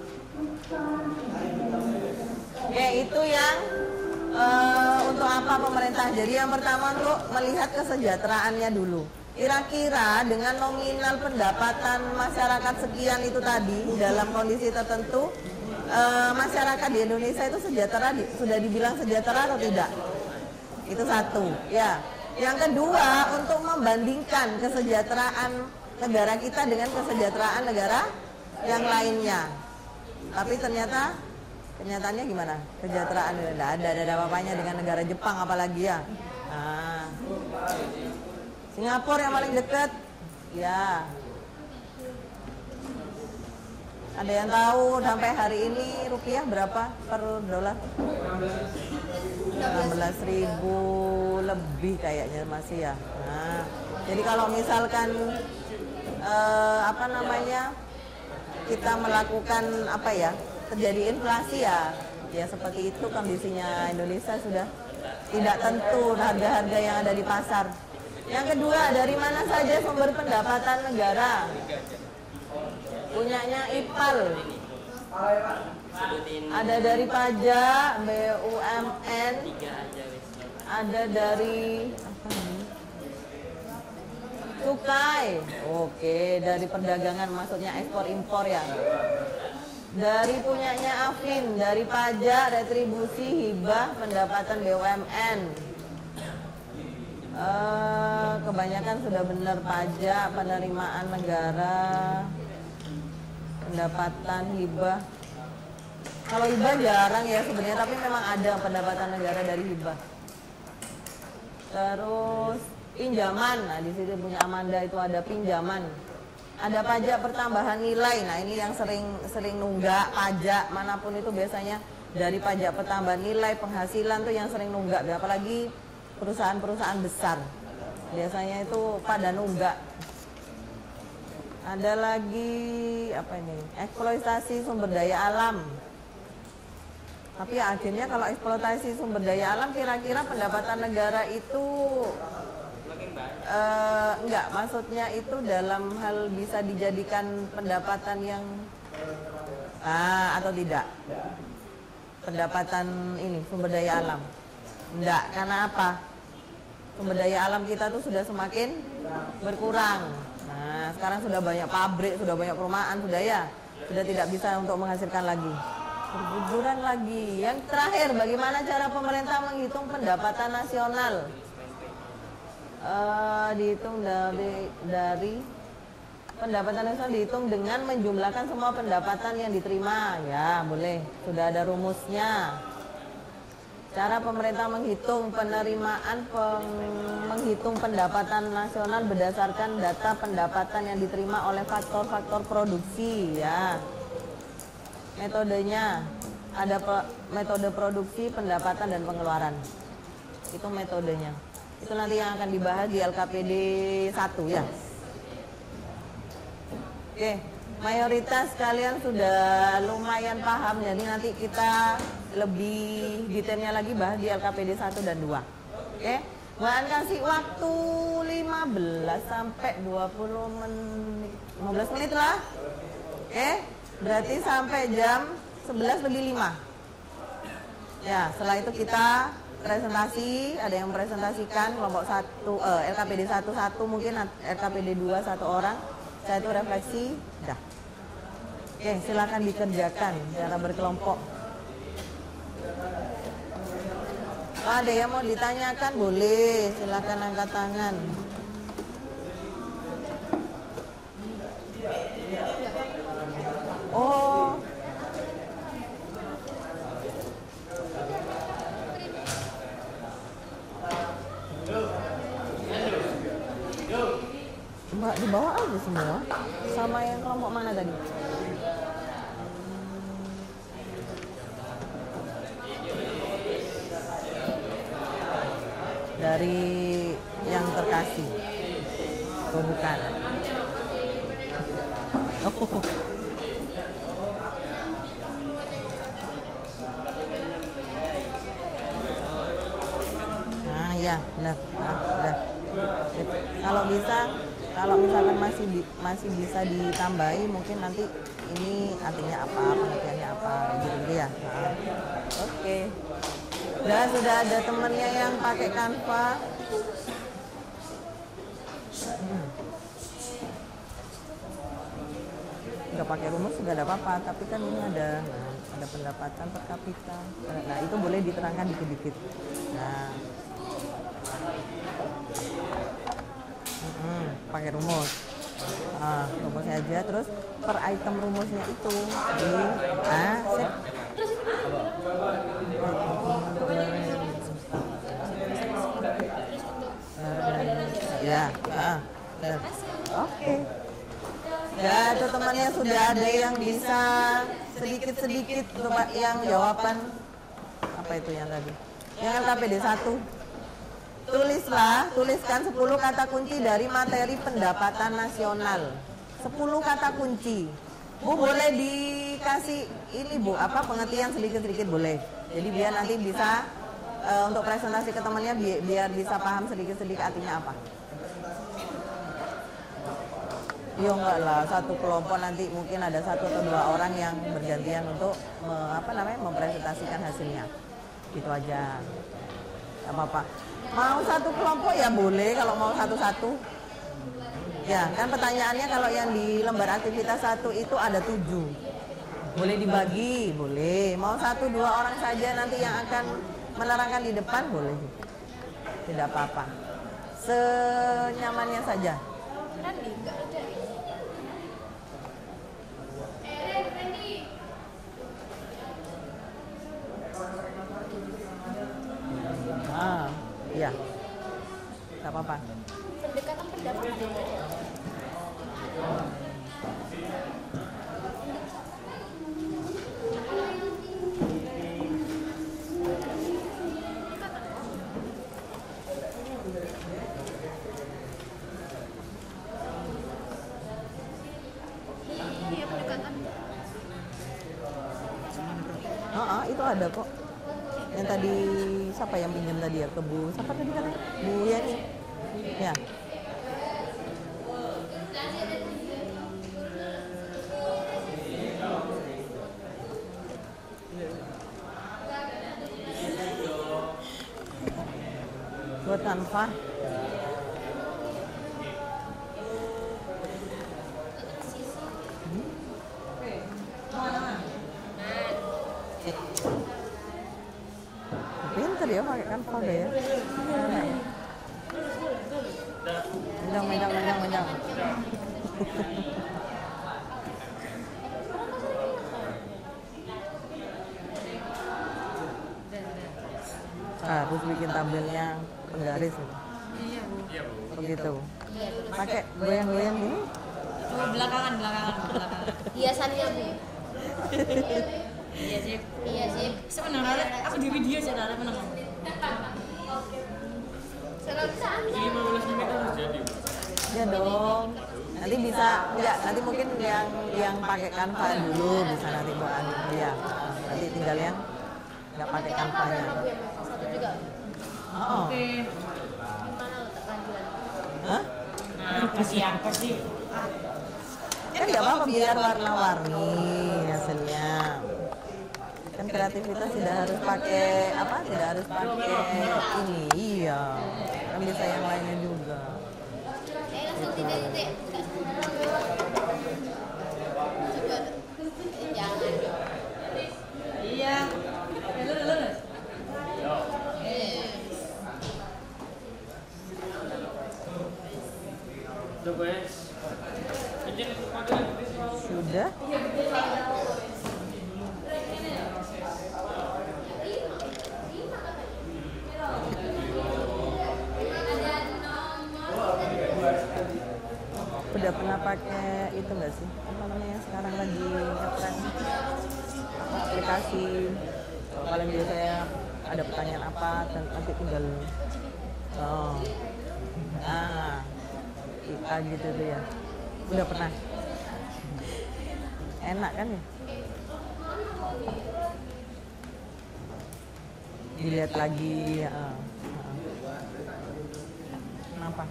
Speaker 1: Oke, itu yang uh, untuk apa pemerintah. Jadi yang pertama untuk melihat kesejahteraannya dulu. Kira-kira dengan nominal pendapatan masyarakat sekian itu tadi dalam kondisi tertentu, e, masyarakat di Indonesia itu sejahtera, di, sudah dibilang sejahtera atau tidak? Itu satu, ya. Yang kedua, untuk membandingkan kesejahteraan negara kita dengan kesejahteraan negara yang lainnya. Tapi ternyata kenyataannya gimana? Kesejahteraan tidak ada, ada apa-apanya dengan negara Jepang apalagi ya. Nah, Singapura yang paling dekat, ya. Ada yang tahu sampai hari ini rupiah berapa per dolar? enam belas ribu lebih kayaknya masih ya. Nah, jadi kalau misalkan eh, apa namanya kita melakukan apa ya terjadi inflasi ya, ya seperti itu kondisinya Indonesia sudah tidak tentu harga-harga yang ada di pasar. Yang kedua, dari mana saja sumber pendapatan negara? Punyanya I P A L. Ada dari pajak, B U M N, ada dari apa ini? Cukai. Oke, dari perdagangan maksudnya ekspor impor ya. Dari punyanya Afin, dari pajak, retribusi, hibah, pendapatan B U M N. Uh, kebanyakan sudah benar pajak, penerimaan negara, pendapatan hibah. Kalau hibah jarang ya sebenarnya, tapi memang ada pendapatan negara dari hibah. Terus pinjaman, nah di situ punya Amanda itu ada pinjaman. Ada pajak pertambahan nilai, nah ini yang sering sering nunggak pajak manapun itu biasanya dari pajak pertambahan nilai penghasilan tuh yang sering nunggak, apalagi perusahaan-perusahaan besar biasanya itu pada nunggak. Ada lagi apa ini, eksploitasi sumber daya alam. Tapi akhirnya kalau eksploitasi sumber daya alam kira-kira pendapatan negara itu uh, enggak, maksudnya itu dalam hal bisa dijadikan pendapatan yang ah, atau tidak pendapatan ini sumber daya alam. Enggak, karena apa? Sumber daya alam kita tuh sudah semakin berkurang. Nah, sekarang sudah banyak pabrik, sudah banyak perumahan, sudah ya, sudah tidak bisa untuk menghasilkan lagi. Berguguran lagi. Yang terakhir, bagaimana cara pemerintah menghitung pendapatan nasional? Uh, dihitung dari dari pendapatan nasional dihitung dengan menjumlahkan semua pendapatan yang diterima. Ya, boleh. Sudah ada rumusnya. Cara pemerintah menghitung penerimaan peng, menghitung pendapatan nasional berdasarkan data pendapatan yang diterima oleh faktor-faktor produksi ya. Metodenya ada pe, metode produksi, pendapatan dan pengeluaran. Itu metodenya. Itu nanti yang akan dibahas di L K P D satu ya. Oke, mayoritas kalian sudah lumayan paham, jadi nanti kita lebih detailnya lagi bahas di L K P D satu dan dua. Oke, Bu An kasih waktu lima belas sampai dua puluh menit, lima belas menit lah. Oke, berarti sampai jam sebelas lebih lima. Ya, setelah itu kita presentasi, ada yang presentasikan kelompok satu, eh, L K P D satu satu mungkin, L K P D dua satu orang. Saya itu refleksi, dah. Oke, silakan dikerjakan secara berkelompok. Ada yang mau ditanyakan boleh, silakan angkat tangan. Oh. Mbak dibawa aja semua. Sama yang kelompok mana tadi? Dari yang terkasih. Oh, bukan. Oh. Nah, ya, benar. Nah, udah. Kalau bisa, kalau misalkan masih di, masih bisa ditambahi, mungkin nanti ini artinya apa, pengertiannya apa, gitu-gitu ya. Nah, oke. Okay. Udah, sudah ada temennya yang pakai Canva. Hmm. Nggak pakai rumus nggak ada apa-apa, tapi kan ini ada, nah, ada pendapatan per kapita. Nah, itu boleh diterangkan dikit-dikit. Nah, hmm, pakai rumus. Nah, rumusnya aja, terus per item rumusnya itu di ah, set. Ya, ah, oke. Okay. Ya, itu temannya sudah ada yang bisa sedikit-sedikit coba yang jawaban apa itu yang tadi? Yang L K P D satu. Tulislah, tuliskan sepuluh kata kunci dari materi pendapatan nasional. sepuluh kata kunci. Bu boleh dikasih ini Bu, apa pengertian sedikit-sedikit boleh. Jadi biar nanti bisa uh, untuk presentasi ke temannya bi biar bisa paham sedikit-sedikit artinya apa. Iya enggak lah, satu kelompok nanti mungkin ada satu atau dua orang yang bergantian untuk me, apa namanya mempresentasikan hasilnya. Gitu aja. Gak apa-apa. Mau satu kelompok ya boleh, kalau mau satu-satu. Ya, kan pertanyaannya kalau yang di lembar aktivitas satu itu ada tujuh. Boleh dibagi, boleh. Mau satu dua orang saja nanti yang akan menerangkan di depan, boleh. Tidak apa-apa. Senyamannya saja. Ah, iya. Gak apa-apa.
Speaker 5: Pendekatan pendapat. Iya, pendekatan.
Speaker 1: Ah, ah, itu ada kok. Yang tadi siapa yang pinjam tadi ya ke Bu? Siapa tadi katanya? Bu Yani. Ya. Buat Canva. Pinter ya pakai Canva deh ya. Menjang, menjang, menjang, menjang. Harus bikin tabelnya penggaris.
Speaker 3: Iya, Bu.
Speaker 1: Begitu. Pakai goyang-goyang ini.
Speaker 3: Oh, belakangan, belakangan, belakangan.
Speaker 5: Hiasannya Bu.
Speaker 3: Iya sih.
Speaker 5: Iya sih.
Speaker 3: Sebenarnya aku di video saudara menang.
Speaker 5: Salah bisa ambil.
Speaker 4: lima belas menit harus jadi.
Speaker 1: Ya dong. Nanti bisa, enggak, nanti mungkin yang yang pakai Canva dulu bisa nanti Bu Andi. Iya, nanti tinggal yang nggak pakai Canva-nya.
Speaker 5: Satu juga.
Speaker 1: Oh.
Speaker 5: Gimana letak lanjutan?
Speaker 1: Hah?
Speaker 6: Nah, kasih apa sih?
Speaker 1: Kan nggak apa-apa biar warna-warni hasilnya. Kan kreativitas tidak harus pakai apa? Tidak harus pakai ini. Iya. Kan bisa yang lainnya juga.
Speaker 5: Eh langsung titik-titik. Coba. Eh, jangan dong.
Speaker 3: Iya. Lulus, lulus.
Speaker 5: Eh.
Speaker 6: Tuh guys. Izin pakai
Speaker 1: Sudah. Udah pernah pakai itu nggak sih? Apa namanya sekarang lagi ngetren apa aplikasi paling biasanya ada pertanyaan apa dan nanti tinggal oh ah kita gitu tuh ya. Udah pernah? Enak kan ya? Dilihat lagi ya. ah, ah. Kenapa?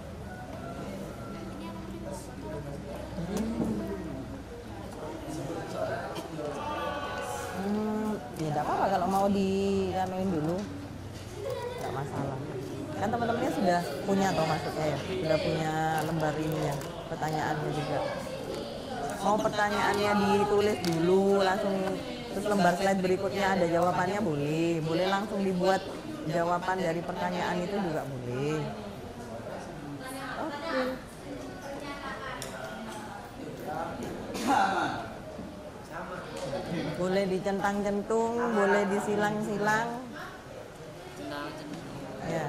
Speaker 1: Hmm, ya tidak apa-apa kalau mau diranuin dulu, nggak masalah. Kan teman-temannya sudah punya toh maksudnya ya, sudah punya lembar ini ya, pertanyaannya juga. Mau pertanyaannya ditulis dulu langsung, terus lembar slide berikutnya ada jawabannya boleh, boleh langsung dibuat jawaban dari pertanyaan itu juga boleh. Oke. Boleh dicentang-centung, boleh disilang-silang. Ya.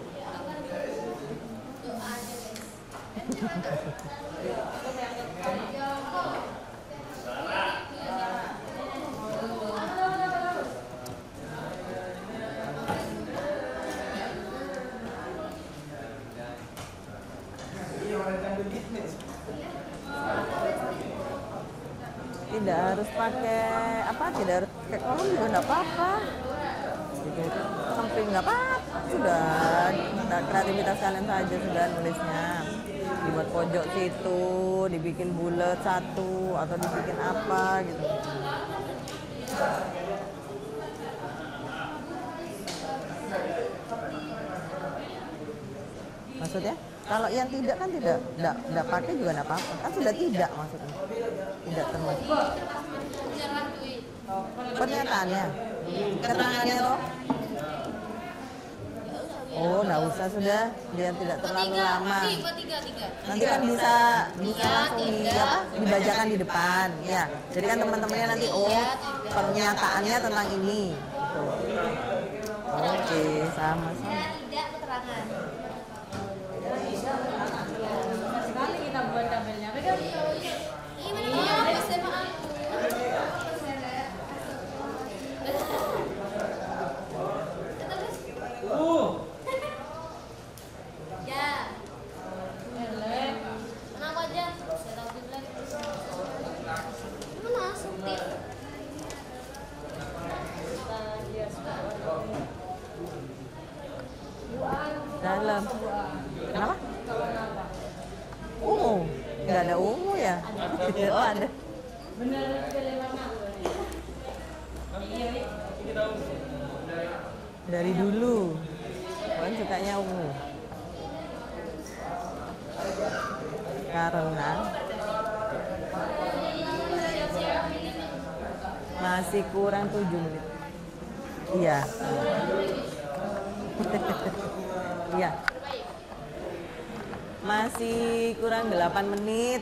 Speaker 1: Tidak harus pakai apa, tidak harus pakai kolom juga nggak apa-apa. Gitu. Samping nggak apa-apa, sudah nah, kreativitas kalian saja sudah nulisnya. Dibuat pojok situ, dibikin bulat satu atau dibikin apa gitu. Maksudnya? Kalau yang tidak kan tidak, tidak, tidak pakai juga tidak apa-apa. Kan sudah tidak maksudnya. Tidak termasuk. Pernyataannya, keterangannya loh. Oh, nggak usah sudah. Dia tidak terlalu lama. Nanti kan bisa bisa langsung di, apa, dibacakan di depan. Ya. Jadi kan teman-temannya nanti oh pernyataannya tentang ini. Gitu. Oke, sama-sama.
Speaker 5: Tidak keterangan.
Speaker 3: Sekali kita buat tabelnya. Pegang.
Speaker 5: Ih, mana mau hapus sama aku.
Speaker 6: Uh,
Speaker 5: Ya. Kenapa aja? Saya tahu di black. Mana subtil?
Speaker 1: Dalam. Kenapa? Ungu. Nggak ada ungu ya? Oh ada. Dari dulu. Kan sukanya ungu. Karena masih kurang tujuh menit. Iya. Iya. Masih kurang delapan menit.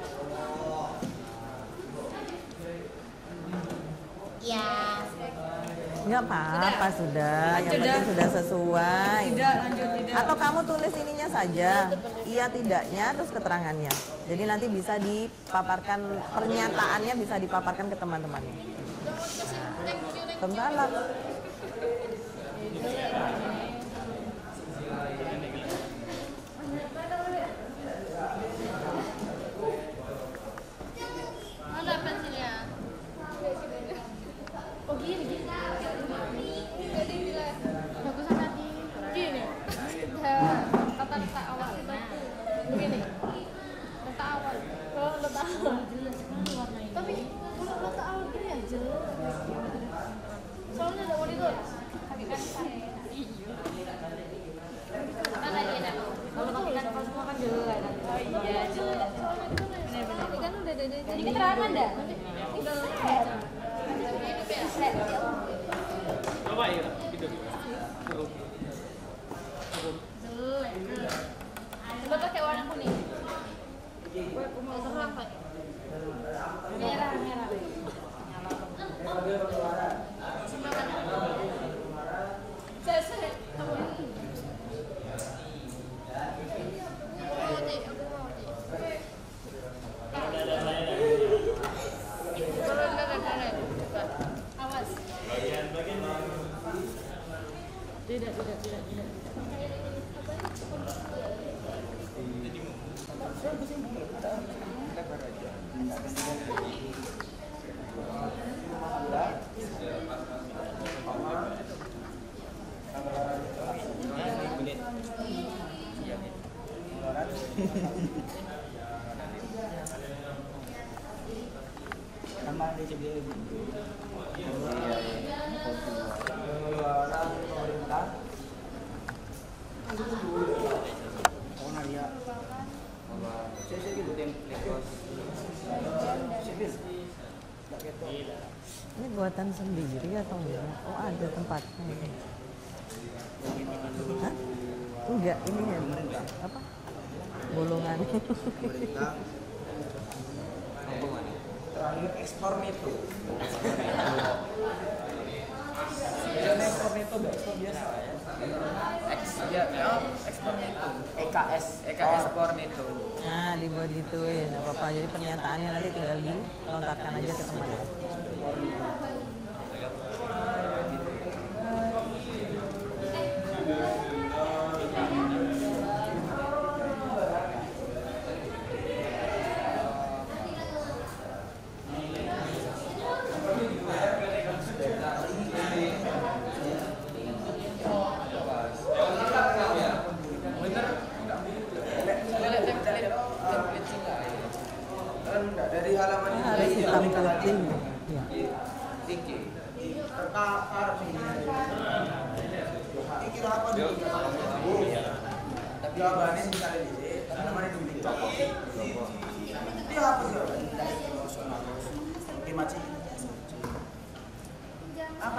Speaker 5: Ya.
Speaker 1: Nggak apa-apa sudah, yang penting sudah sesuai.
Speaker 3: Tidak, lanjut tidak.
Speaker 1: Atau kamu tulis ininya saja, iya tidaknya, terus keterangannya. Jadi nanti bisa dipaparkan, pernyataannya bisa dipaparkan ke teman-temannya. Tembalap.
Speaker 6: Apa ya? Gitu.
Speaker 5: Coba pakai warna kuning. Terang pakai. Merah, merah. Saya, saya. Kamu. Awas.
Speaker 3: Tidak, tidak, tidak, tidak.
Speaker 2: Sama di C B L pengeluaran pemerintah oh Nadia saya saya gitu template
Speaker 1: Ini buatan sendiri atau enggak? Oh ada tempatnya. Hah? Enggak, ini ya. Apa? Bolongan.
Speaker 2: pemerintah terakhir ekspor itu dan ekspor itu ekspor biasa ya
Speaker 4: Ya, ya, ekspor itu.
Speaker 2: E K S
Speaker 4: E K ekspor itu.
Speaker 1: Nah, dibuat gituin. Enggak apa-apa. Jadi pernyataannya nanti tinggal dilontarkan aja ke temannya.
Speaker 2: dari halaman ini
Speaker 1: Harus hitam putih. Ya.
Speaker 2: Iki Arab sini Iki apa nih tapi jawabannya bisa di sini tapi namanya dulu dia apa sih Kimachi apa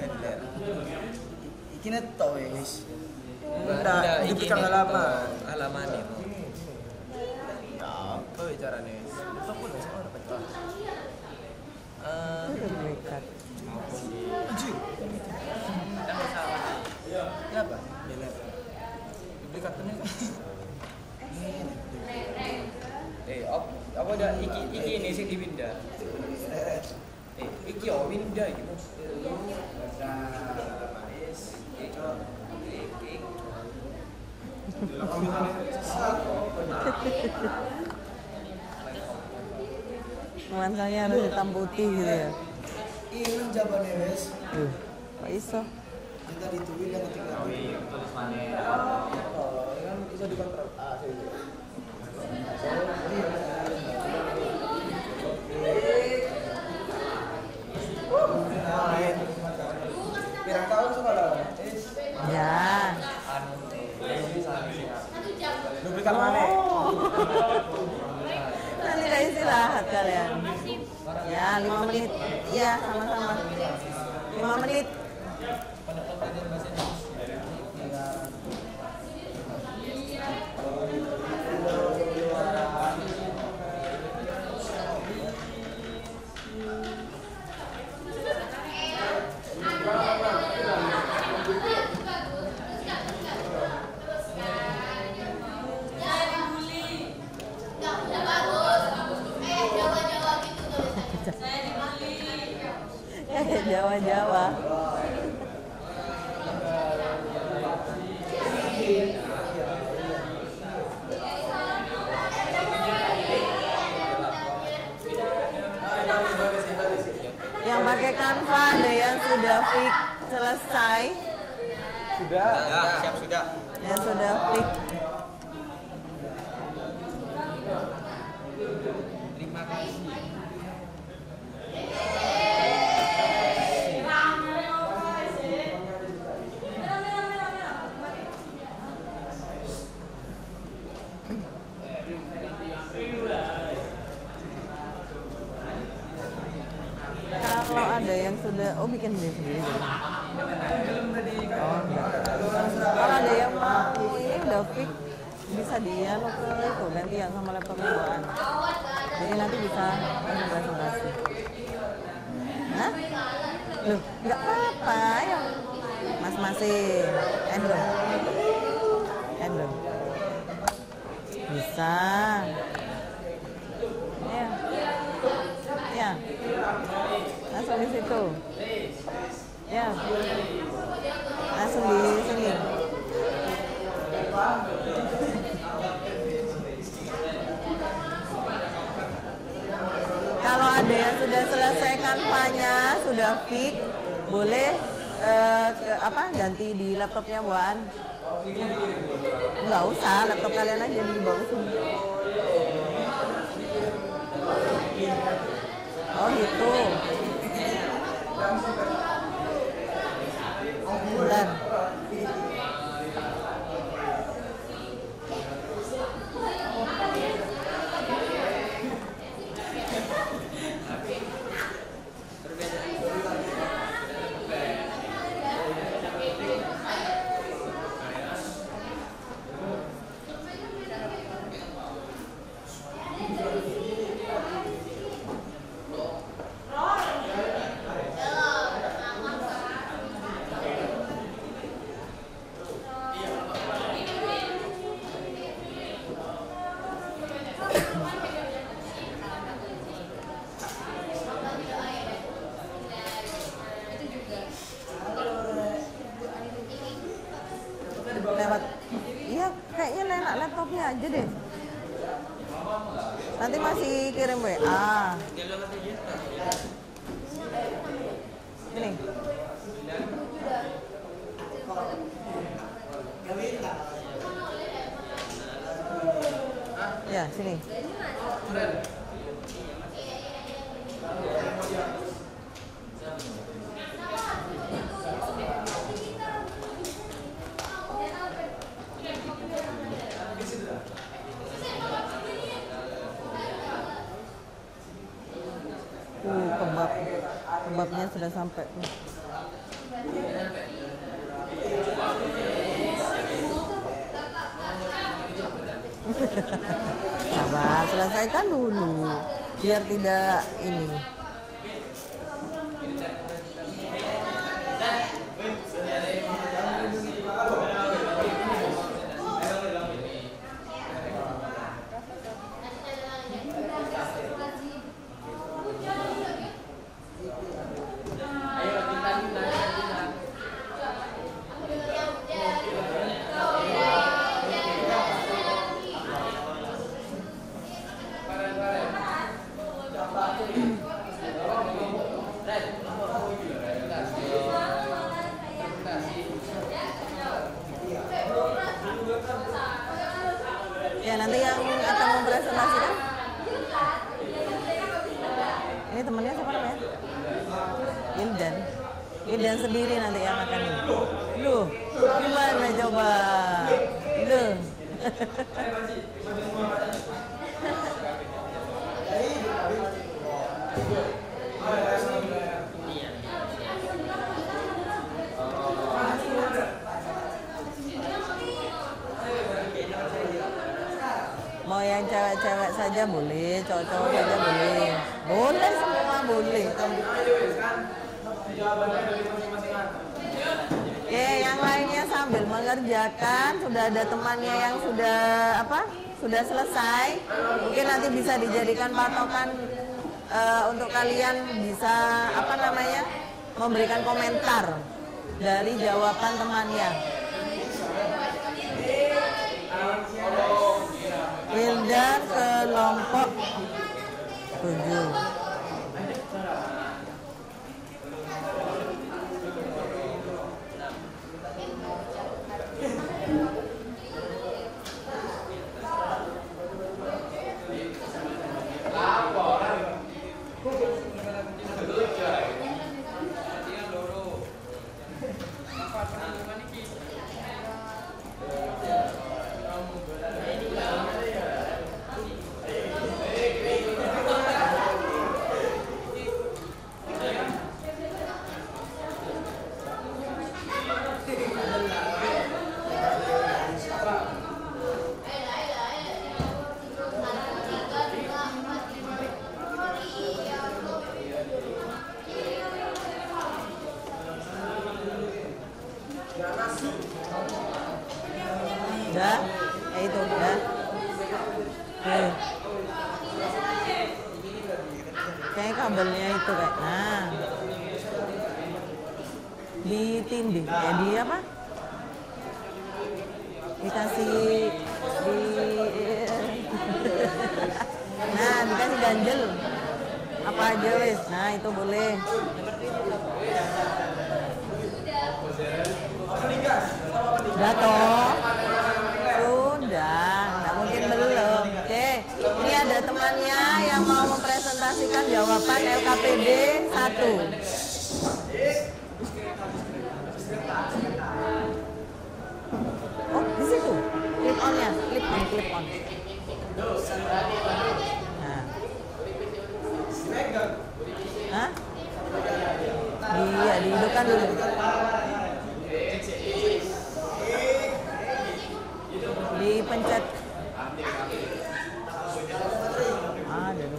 Speaker 2: iki neto wis enggak diberikan halaman
Speaker 4: Halaman itu.
Speaker 2: apa bicaranya itu pun bisa orang pecah
Speaker 1: Itu udah berikat.
Speaker 2: anjir ya apa beler duplikat bener
Speaker 4: Eh, op, apa ada iki iki ini sih dipindah. Eh, iki oh pindah gitu.
Speaker 1: Nuansanya harus hitam putih gitu ya.
Speaker 2: ini jawabannya wes
Speaker 1: Uh, kok iso?
Speaker 2: kita ditulis yang ketika oh kan bisa dikontrol ah sih pirang tahun sekolah
Speaker 1: Ya.
Speaker 2: duplikat mana
Speaker 1: Nanti udah istirahat kalian. Ya, lima menit. Iya, sama-sama. Lima menit. Eh, Jawa-Jawa. Yang pakai Canva ada yang sudah fix selesai,
Speaker 2: sudah
Speaker 4: Ya, siap sudah.
Speaker 1: yang sudah fix.
Speaker 4: Terima kasih.
Speaker 1: Kalau ada yang sudah, oh bikin dia sendiri. Oh enggak. Kalau ada yang mau ini udah fix, bisa dia lo ke itu gantian sama laptop buaan. Jadi nanti bisa langsung presentasi. Hah? Loh, nggak apa-apa ya. Mas-masing. Endo. Endo. Bisa. Ya. Ya. Langsung di situ. Ya. Langsung di sini. Kalau ada yang sudah selesai kampanye, sudah fix, boleh eh, ke, apa ganti di laptopnya Buan. Nggak usah, laptop kalian aja dibawa sini. Oh gitu. Bentar. Lewat, iya kayaknya enak laptopnya aja deh. Nanti masih kirim W A. Ini. Ya sini. Uh, kebab, kebabnya sudah sampai. Sabar, selesaikan dulu, biar tidak ini. Ya nanti yang akan mempresentasikan ini temennya siapa namanya? Wildan. Wildan sendiri nanti yang akan ini. Loh, gimana coba? Loh. Mau yang cewek-cewek saja boleh, cowok-cowok saja boleh. Boleh semua boleh. Oke, yang lainnya sambil mengerjakan, sudah ada temannya yang sudah apa? Sudah selesai. Mungkin nanti bisa dijadikan patokan uh, untuk kalian bisa apa namanya? Memberikan komentar dari jawaban temannya. Wilda kelompok tujuh. sambelnya itu kayak. Nah. Ditindih, ya di apa? Dikasih di nah, dikasih ganjel. Apa aja wis. Nah, itu boleh. Udah toh? Sudah, nggak mungkin belum. Oke, ini ada temannya yang mau mempresentasikan jawaban L K P D satu. Oh, di situ. Clip on-nya, clip on, clip on. Nah. Hah? Iya, dihidupkan dulu. Dipencet. Ada dong.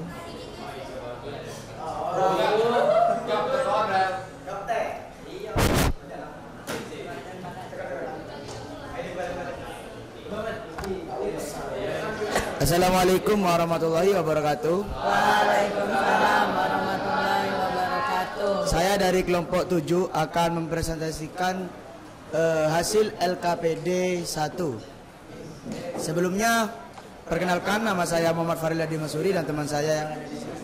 Speaker 2: Assalamualaikum warahmatullahi wabarakatuh.
Speaker 1: Waalaikumsalam warahmatullahi wabarakatuh.
Speaker 2: Saya dari kelompok tujuh akan mempresentasikan uh, hasil L K P D satu. Sebelumnya, perkenalkan nama saya Muhammad Faril Adi Masuri dan teman saya yang ada di sini.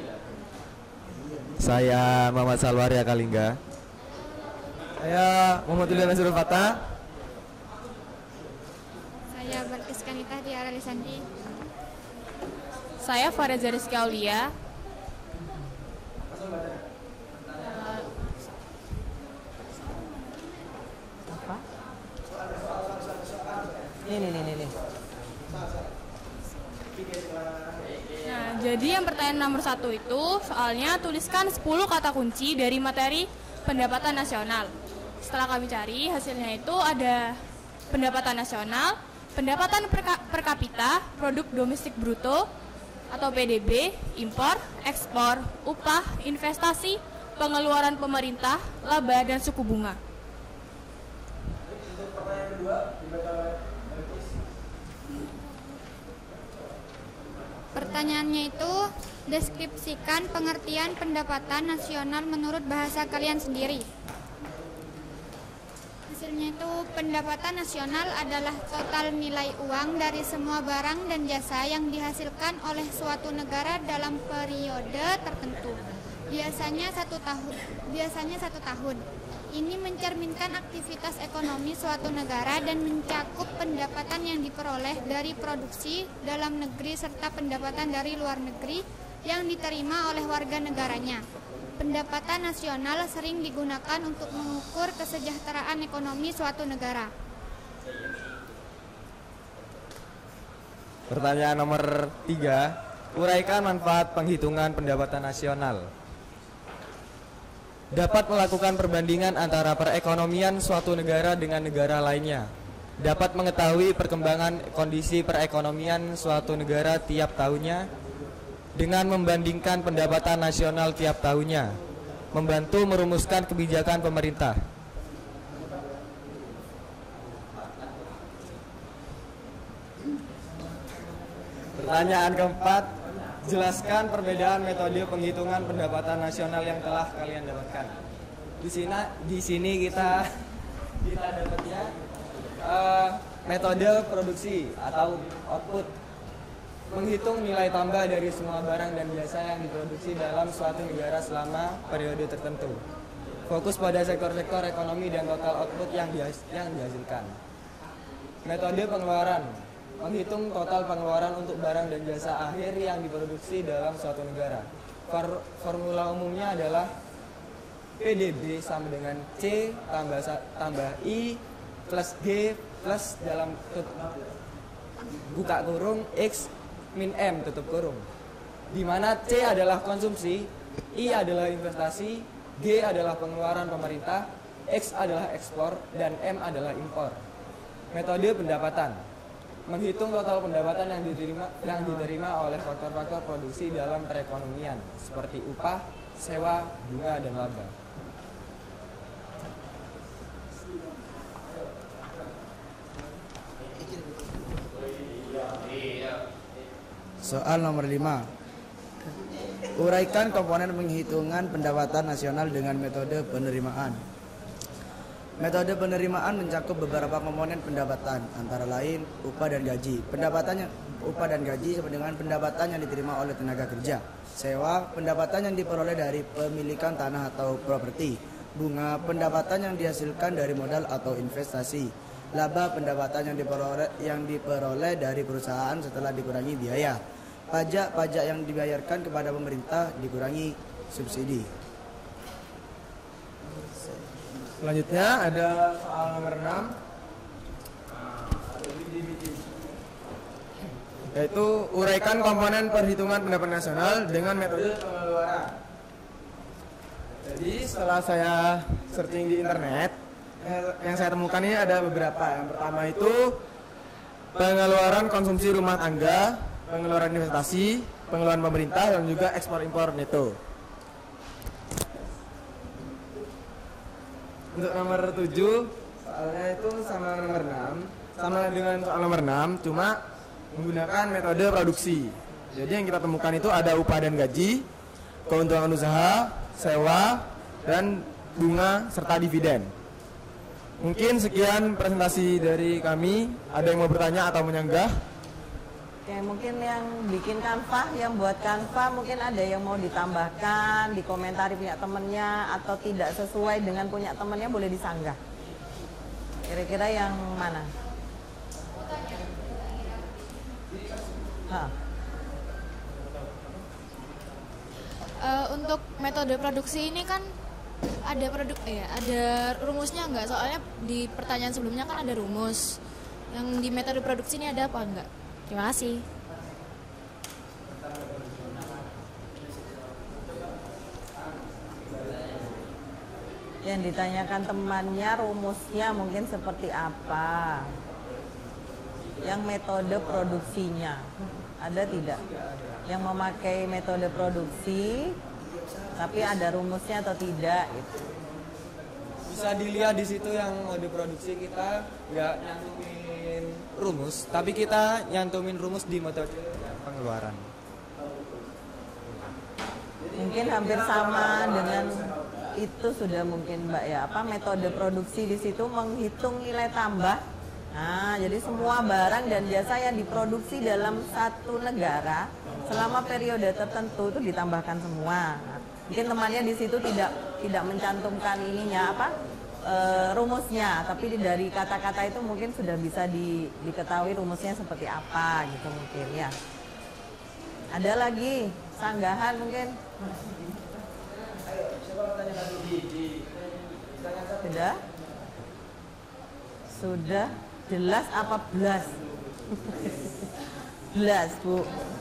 Speaker 7: Saya Muhammad Salwari Akalingga.
Speaker 2: Saya Muhammad Tulian Nasrul Fatah.
Speaker 5: Saya Balkis Kanita di Arali Sandi.
Speaker 8: Saya Fareza Rizky Aulia.
Speaker 1: Apa? Nih, nih, nih, nih, nih.
Speaker 8: Nah, jadi yang pertanyaan nomor satu itu soalnya tuliskan sepuluh kata kunci dari materi pendapatan nasional. Setelah kami cari, hasilnya itu ada pendapatan nasional, pendapatan per, per kapita, produk domestik bruto atau P D B, impor, ekspor, upah, investasi, pengeluaran pemerintah, laba, dan suku bunga.
Speaker 5: Pertanyaannya itu, deskripsikan pengertian pendapatan nasional menurut bahasa kalian sendiri. Hasilnya itu, pendapatan nasional adalah total nilai uang dari semua barang dan jasa yang dihasilkan oleh suatu negara dalam periode tertentu. Biasanya satu tahun. Biasanya satu tahun. Ini mencerminkan aktivitas ekonomi suatu negara dan mencakup pendapatan yang diperoleh dari produksi dalam negeri serta pendapatan dari luar negeri yang diterima oleh warga negaranya. Pendapatan nasional sering digunakan untuk mengukur kesejahteraan ekonomi suatu negara.
Speaker 7: Pertanyaan nomor tiga, uraikan manfaat penghitungan pendapatan nasional. Dapat melakukan perbandingan antara perekonomian suatu negara dengan negara lainnya. Dapat mengetahui perkembangan kondisi perekonomian suatu negara tiap tahunnya dengan membandingkan pendapatan nasional tiap tahunnya. Membantu merumuskan kebijakan pemerintah. Pertanyaan keempat, jelaskan perbedaan metode penghitungan pendapatan nasional yang telah kalian dapatkan. Di sini, di sini kita kita dapatnya uh, metode produksi atau output, menghitung nilai tambah dari semua barang dan jasa yang diproduksi dalam suatu negara selama periode tertentu. Fokus pada sektor-sektor ekonomi dan total output yang yang dihasilkan. Metode pengeluaran, menghitung total pengeluaran untuk barang dan jasa akhir yang diproduksi dalam suatu negara. For, formula umumnya adalah P D B sama dengan C tambah, tambah I plus G plus dalam buka kurung X min M tutup kurung, di mana C adalah konsumsi, I adalah investasi, G adalah pengeluaran pemerintah, X adalah ekspor, dan M adalah impor. Metode pendapatan, menghitung total pendapatan yang diterima yang diterima oleh faktor-faktor produksi dalam perekonomian seperti upah, sewa, bunga, dan laba.
Speaker 2: Soal nomor lima. Uraikan komponen penghitungan pendapatan nasional dengan metode penerimaan. Metode penerimaan mencakup beberapa komponen pendapatan, antara lain upah dan gaji. Pendapatan yang upah dan gaji sama dengan pendapatan yang diterima oleh tenaga kerja. Sewa, pendapatan yang diperoleh dari pemilikan tanah atau properti. Bunga, pendapatan yang dihasilkan dari modal atau investasi. Laba, pendapatan yang diperoleh yang diperoleh dari perusahaan setelah dikurangi biaya. Pajak, pajak yang dibayarkan kepada pemerintah dikurangi subsidi.
Speaker 7: Selanjutnya ada soal nomor enam, yaitu uraikan komponen perhitungan pendapatan nasional dengan metode pengeluaran. Jadi setelah saya searching di internet, yang saya temukan ini ada beberapa. Yang pertama itu pengeluaran konsumsi rumah tangga, pengeluaran investasi, pengeluaran pemerintah, dan juga ekspor impor neto. Untuk nomor tujuh, soalnya itu sama nomor enam, sama dengan soal nomor enam, cuma menggunakan metode produksi. Jadi yang kita temukan itu ada upah dan gaji, keuntungan usaha, sewa, dan bunga serta dividen. Mungkin sekian presentasi dari kami. Ada yang mau bertanya atau menyanggah?
Speaker 1: Oke, mungkin yang bikin Canva, yang buat Canva mungkin ada yang mau ditambahkan, dikomentari punya temennya, atau tidak sesuai dengan punya temennya boleh disanggah. Kira-kira yang mana? Hah.
Speaker 9: Uh, untuk metode produksi ini kan ada produk ya, ada rumusnya enggak? Soalnya di pertanyaan sebelumnya kan ada rumus. Yang di metode produksi ini ada apa enggak? Terima kasih.
Speaker 1: Yang ditanyakan temannya rumusnya mungkin seperti apa? Yang metode produksinya ada tidak? Yang memakai metode produksi tapi ada rumusnya atau tidak gitu.
Speaker 7: Bisa dilihat di situ yang mode produksi kita nggak nyantumin rumus, tapi kita nyantumin rumus di metode pengeluaran.
Speaker 1: Mungkin hampir sama dengan itu sudah mungkin Mbak ya. Apa metode produksi di situ menghitung nilai tambah. Nah, jadi semua barang dan jasa yang diproduksi dalam satu negara selama periode tertentu itu ditambahkan semua. Nah, mungkin temannya di situ tidak tidak mencantumkan ininya apa e, rumusnya, tapi dari kata-kata itu mungkin sudah bisa di, diketahui rumusnya seperti apa gitu mungkin ya. Ada lagi sanggahan mungkin? Sudah? Sudah jelas apa belas? Belas Bu.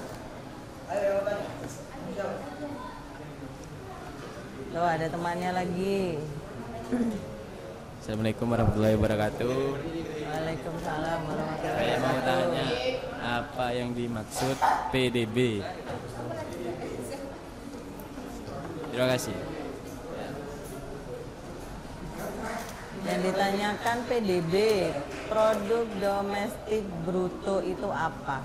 Speaker 1: Tuh ada temannya lagi.
Speaker 10: Assalamualaikum warahmatullahi wabarakatuh.
Speaker 1: Waalaikumsalam warahmatullahi
Speaker 10: Saya mau
Speaker 1: wabarakatuh.
Speaker 10: tanya apa yang dimaksud P D B? Terima kasih.
Speaker 1: Yang ditanyakan P D B, produk domestik bruto itu apa?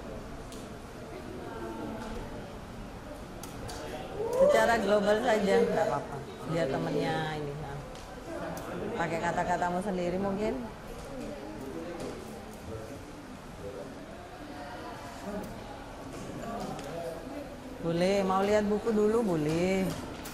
Speaker 1: Secara global saja, nggak apa-apa. Dia temennya ini. Nah. Pakai kata-katamu sendiri mungkin. Boleh, mau lihat buku dulu boleh.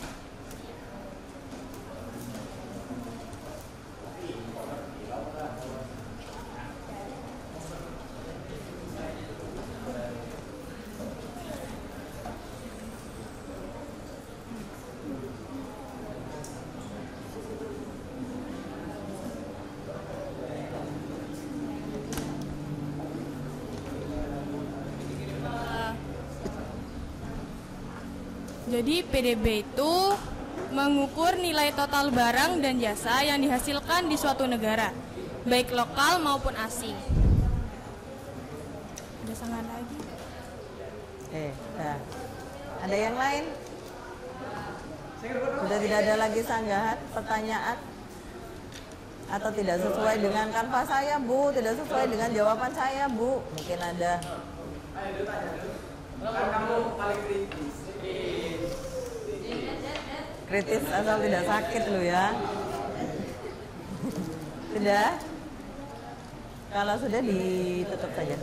Speaker 8: Jadi P D B itu mengukur nilai total barang dan jasa yang dihasilkan di suatu negara, baik lokal maupun asing. Ada sanggahan lagi?
Speaker 1: Eh, nah. Ada yang lain? Sudah tidak ada lagi sanggahan, pertanyaan? Atau tidak sesuai dengan kanva saya, Bu? Tidak sesuai dengan jawaban saya, Bu? Mungkin ada.
Speaker 7: Kan kamu paling kritis.
Speaker 1: Kritis asal tidak sakit lo ya. Sudah? Kalau sudah ditutup saja.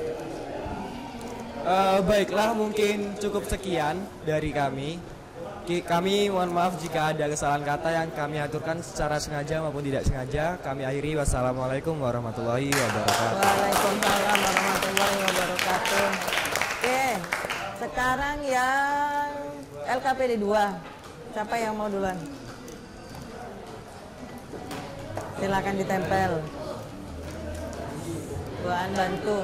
Speaker 7: Uh, baiklah, mungkin cukup sekian dari kami. Kami mohon maaf jika ada kesalahan kata yang kami aturkan secara sengaja maupun tidak sengaja. Kami akhiri. Wassalamualaikum warahmatullahi wabarakatuh.
Speaker 1: Waalaikumsalam warahmatullahi wabarakatuh. Oke, sekarang yang L K P D dua. Siapa yang mau duluan? Silakan ditempel. Buan bantu.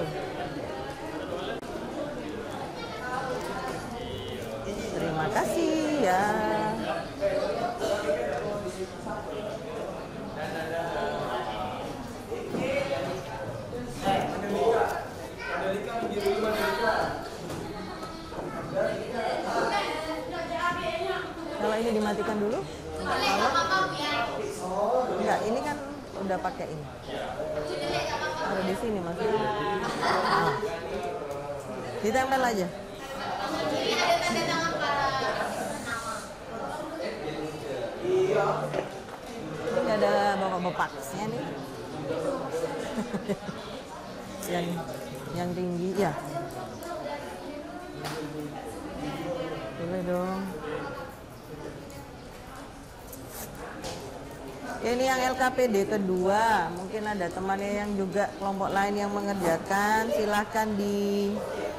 Speaker 1: Terima kasih ya. Kalau ini dimatikan dulu? Enggak, ini kan udah pakai ini. Ada di sini maksudnya. Nah. Ditempel aja. Ini ada bapak-bapaknya nih. yang yang tinggi ya. Boleh dong. Ini yang L K P D kedua, mungkin ada temannya yang juga kelompok lain yang mengerjakan, silahkan di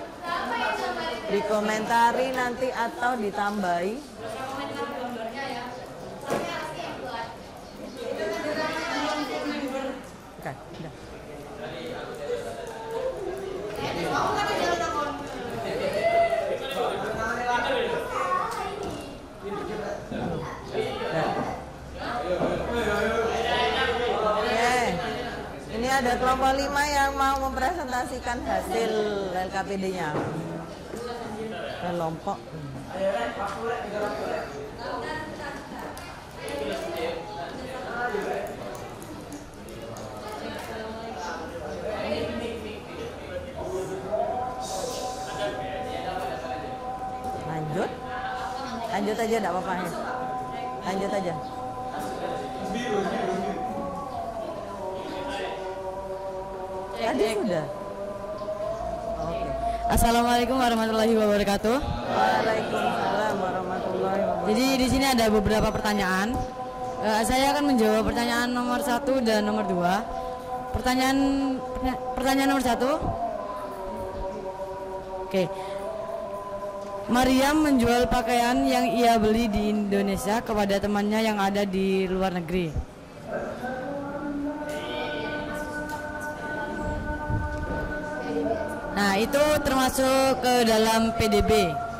Speaker 1: dikomentari nanti atau ditambahi. Oke, udah. Ini ada kelompok lima yang mau mempresentasikan hasil L K P D-nya. Kelompok. Lanjut. Lanjut aja, enggak apa-apa ya. Lanjut aja. Tadi sudah. Oke.
Speaker 3: Assalamualaikum warahmatullahi wabarakatuh.
Speaker 1: Waalaikumsalam warahmatullahi wabarakatuh.
Speaker 3: Jadi di sini ada beberapa pertanyaan. Uh, saya akan menjawab pertanyaan nomor satu dan nomor dua. Pertanyaan pertanyaan nomor satu. Oke. Mariam menjual pakaian yang ia beli di Indonesia kepada temannya yang ada di luar negeri. Nah, itu termasuk ke dalam P D B.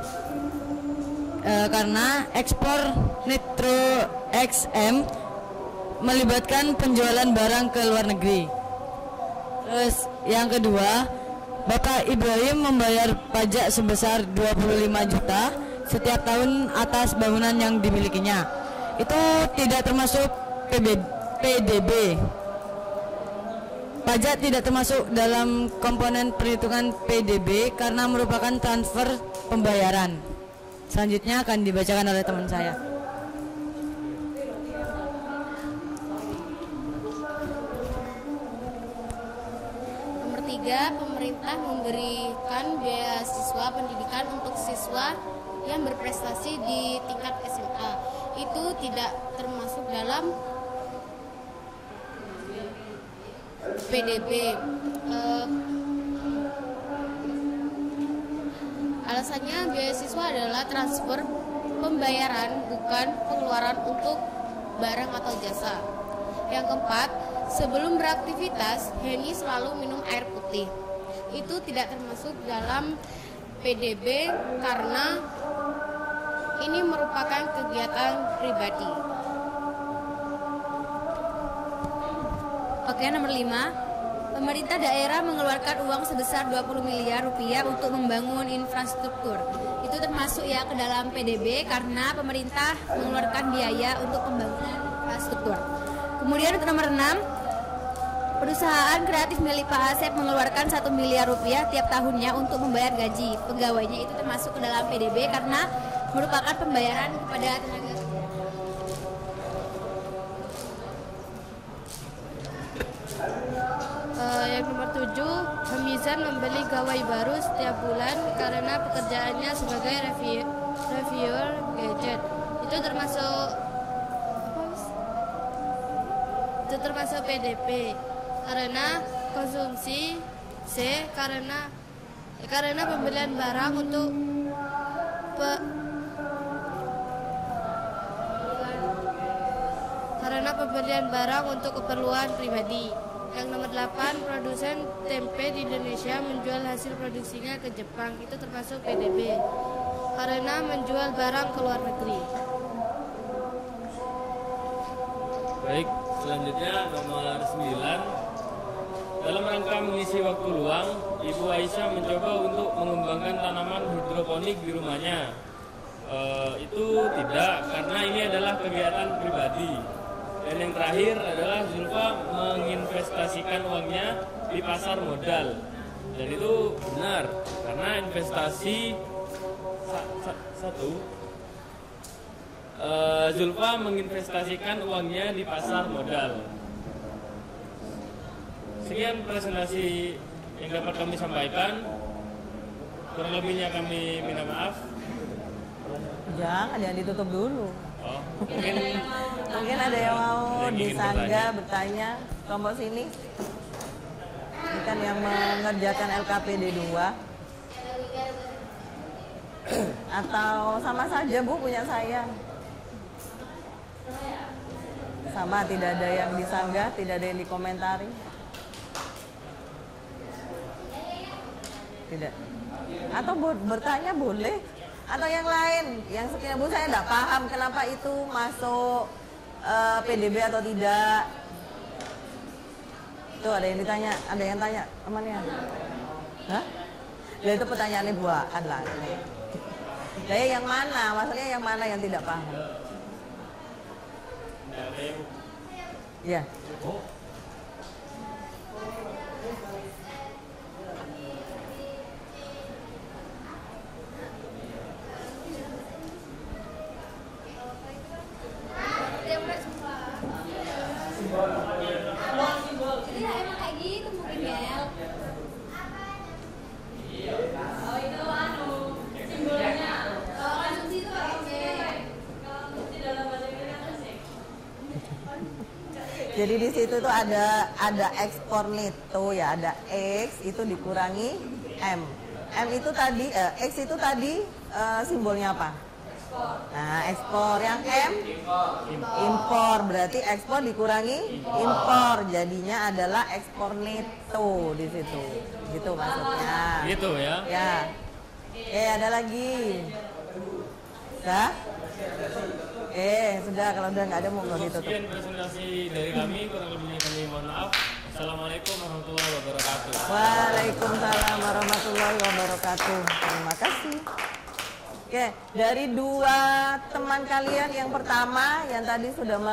Speaker 3: E, karena ekspor Nitro X M melibatkan penjualan barang ke luar negeri. Terus yang kedua, Bapak Ibrahim membayar pajak sebesar dua puluh lima juta setiap tahun atas bangunan yang dimilikinya. Itu tidak termasuk P D B. Pajak tidak termasuk dalam komponen perhitungan P D B karena merupakan transfer pembayaran. Selanjutnya akan dibacakan oleh teman saya.
Speaker 11: Nomor tiga, pemerintah memberikan beasiswa pendidikan untuk siswa yang berprestasi di tingkat S M A. Itu tidak termasuk dalam P D B. Uh, alasannya beasiswa adalah transfer pembayaran, bukan pengeluaran untuk barang atau jasa. Yang keempat, sebelum beraktivitas, Heni selalu minum air putih. Itu tidak termasuk dalam P D B karena ini merupakan kegiatan pribadi.
Speaker 12: Oke, nomor lima, pemerintah daerah mengeluarkan uang sebesar dua puluh miliar rupiah untuk membangun infrastruktur. Itu termasuk ya ke dalam P D B karena pemerintah mengeluarkan biaya untuk pembangunan infrastruktur. Kemudian untuk nomor enam, perusahaan kreatif milik Pak Asep mengeluarkan satu miliar rupiah tiap tahunnya untuk membayar gaji pegawainya. Itu termasuk ke dalam P D B karena merupakan pembayaran kepada tenaga kerja.
Speaker 11: Uh, yang nomor tujuh, Hamizan membeli gawai baru setiap bulan karena pekerjaannya sebagai review, reviewer gadget. Itu termasuk apa? Itu termasuk P D P karena konsumsi. C karena karena pembelian barang untuk pe, karena pembelian barang untuk keperluan pribadi. Yang nomor delapan, produsen tempe di Indonesia menjual hasil produksinya ke Jepang. Itu termasuk P D B karena menjual barang ke luar negeri.
Speaker 10: Baik, selanjutnya nomor sembilan. Dalam rangka mengisi waktu luang, Ibu Aisyah mencoba untuk mengembangkan tanaman hidroponik di rumahnya. E, itu tidak, karena ini adalah kegiatan pribadi. Dan yang terakhir adalah Zulfa menginvestasikan uangnya di pasar modal. Dan itu benar, karena investasi sa, sa, satu uh, Zulfa menginvestasikan uangnya di pasar modal. Sekian presentasi yang dapat kami sampaikan. Kurang lebihnya kami minta maaf.
Speaker 1: Jangan, jangan ditutup dulu.
Speaker 10: Oh, mungkin
Speaker 1: mungkin ada yang mau disanggah bertanya, kelompok sini. Ini kan yang mengerjakan L K P D dua. Atau sama saja Bu punya saya. Sama, tidak ada yang disanggah, tidak ada yang dikomentari. Tidak. Atau bertanya boleh. Atau yang lain, yang sekiranya Bu saya tidak paham kenapa itu masuk uh, P D B atau tidak. Tuh ada yang ditanya, ada yang tanya temannya. Hah? Ya itu pertanyaannya buaan lah. Saya yang mana? Maksudnya yang mana yang tidak paham? Ya. Jadi di situ tuh ada ada ekspor neto ya, ada X itu dikurangi M. M itu tadi eh, X itu tadi eh, simbolnya apa? Nah, ekspor yang M impor, berarti ekspor dikurangi impor, jadinya adalah ekspor neto di situ. Gitu maksudnya.
Speaker 10: Gitu ya.
Speaker 1: Ya. Eh ada lagi. Dah? Eh, sudah, kalau udah nggak ada mau ditutup.
Speaker 10: Sekian presentasi dari kami, kurang lebihnya kami mohon maaf. Assalamualaikum warahmatullahi wabarakatuh.
Speaker 1: Waalaikumsalam warahmatullahi wabarakatuh. Terima kasih. Oke, dari dua teman kalian yang pertama yang tadi sudah me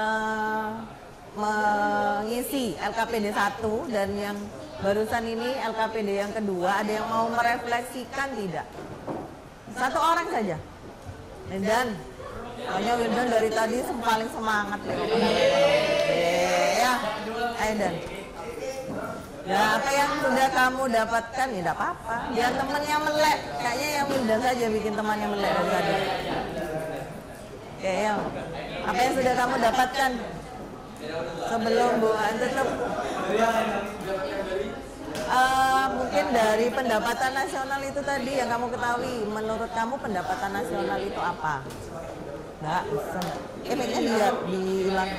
Speaker 1: mengisi L K P D satu dan yang barusan ini L K P D yang kedua, ada yang mau merefleksikan tidak? Satu orang saja. Dan hanya Wildan dari tadi paling semangat ya. Ya, Aidan. Ya, apa yang sudah kamu dapatkan ya tidak apa-apa. Biar temannya melek. Kayaknya yang Wildan saja bikin temannya melek dari tadi. Oke, ya. Apa yang sudah kamu dapatkan sebelum Bu tetap uh, mungkin dari pendapatan nasional itu tadi yang kamu ketahui. Menurut kamu pendapatan nasional itu apa? Nggak, eh kayaknya dia dihilang.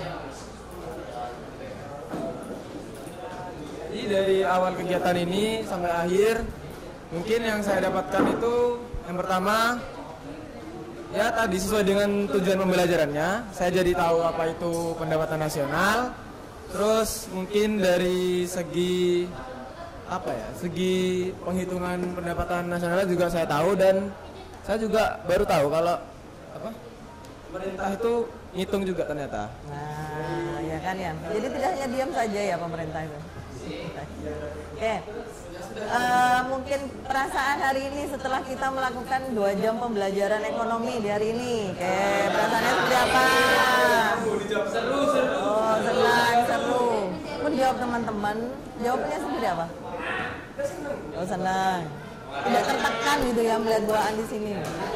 Speaker 7: Jadi dari awal kegiatan ini sampai akhir, mungkin yang saya dapatkan itu yang pertama, ya tadi sesuai dengan tujuan pembelajarannya, saya jadi tahu apa itu pendapatan nasional. Terus mungkin dari segi apa ya, segi penghitungan pendapatan nasional juga saya tahu, dan saya juga baru tahu kalau apa pemerintah itu ngitung juga ternyata.
Speaker 1: Nah, ya kan ya. Jadi tidak hanya diam saja ya pemerintah itu. Oke, uh, mungkin perasaan hari ini setelah kita melakukan dua jam pembelajaran ekonomi di hari ini. Oke, perasaannya seperti apa?
Speaker 10: Seru, seru.
Speaker 1: Oh, senang, seru. Mau dijawab teman-teman, jawabnya seperti apa? Oh, senang. Tidak tertekan gitu ya melihat buaan di sini.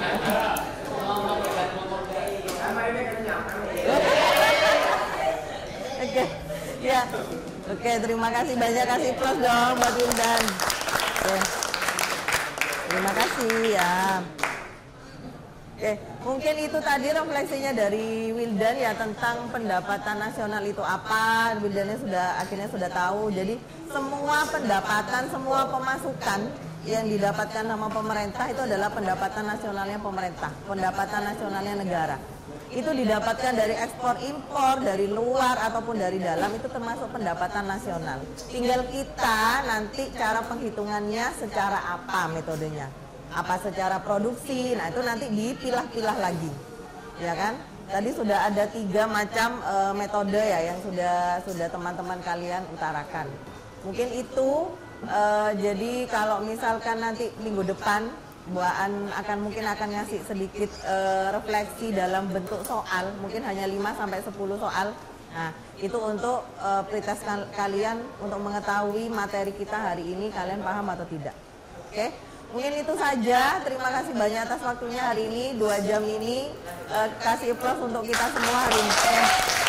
Speaker 1: Oke, ya. Oke, terima kasih banyak, kasih plus dong buat Wildan. Oke. Terima kasih ya. Oke, mungkin itu tadi refleksinya dari Wildan ya tentang pendapatan nasional itu apa. Wildannya sudah akhirnya sudah tahu. Jadi semua pendapatan, semua pemasukan yang didapatkan sama pemerintah itu adalah pendapatan nasionalnya pemerintah, pendapatan nasionalnya negara. Itu didapatkan dari ekspor impor, dari luar ataupun dari dalam, itu termasuk pendapatan nasional. Tinggal kita nanti cara penghitungannya secara apa metodenya. Apa secara produksi, nah itu nanti dipilah-pilah lagi. Ya kan? Tadi sudah ada tiga macam e, metode ya yang sudah sudah teman-teman kalian utarakan. Mungkin itu e, jadi kalau misalkan nanti minggu depan Buaan akan mungkin akan ngasih sedikit uh, refleksi dalam bentuk soal, mungkin hanya lima sampai sepuluh soal. Nah, itu untuk uh, pretest kalian untuk mengetahui materi kita hari ini kalian paham atau tidak. Oke? Mungkin itu saja. Terima kasih banyak atas waktunya hari ini, dua jam ini. Uh, kasih plus untuk kita semua hari ini. Eh.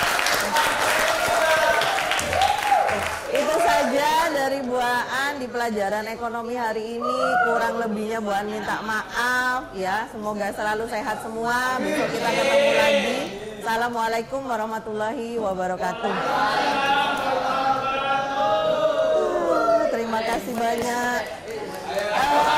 Speaker 1: Itu saja dari Buaan di pelajaran ekonomi hari ini. Kurang lebihnya Buaan minta maaf ya. Semoga selalu sehat semua. Besok kita ketemu lagi. Assalamualaikum warahmatullahi wabarakatuh. Uh, terima kasih banyak. Uh,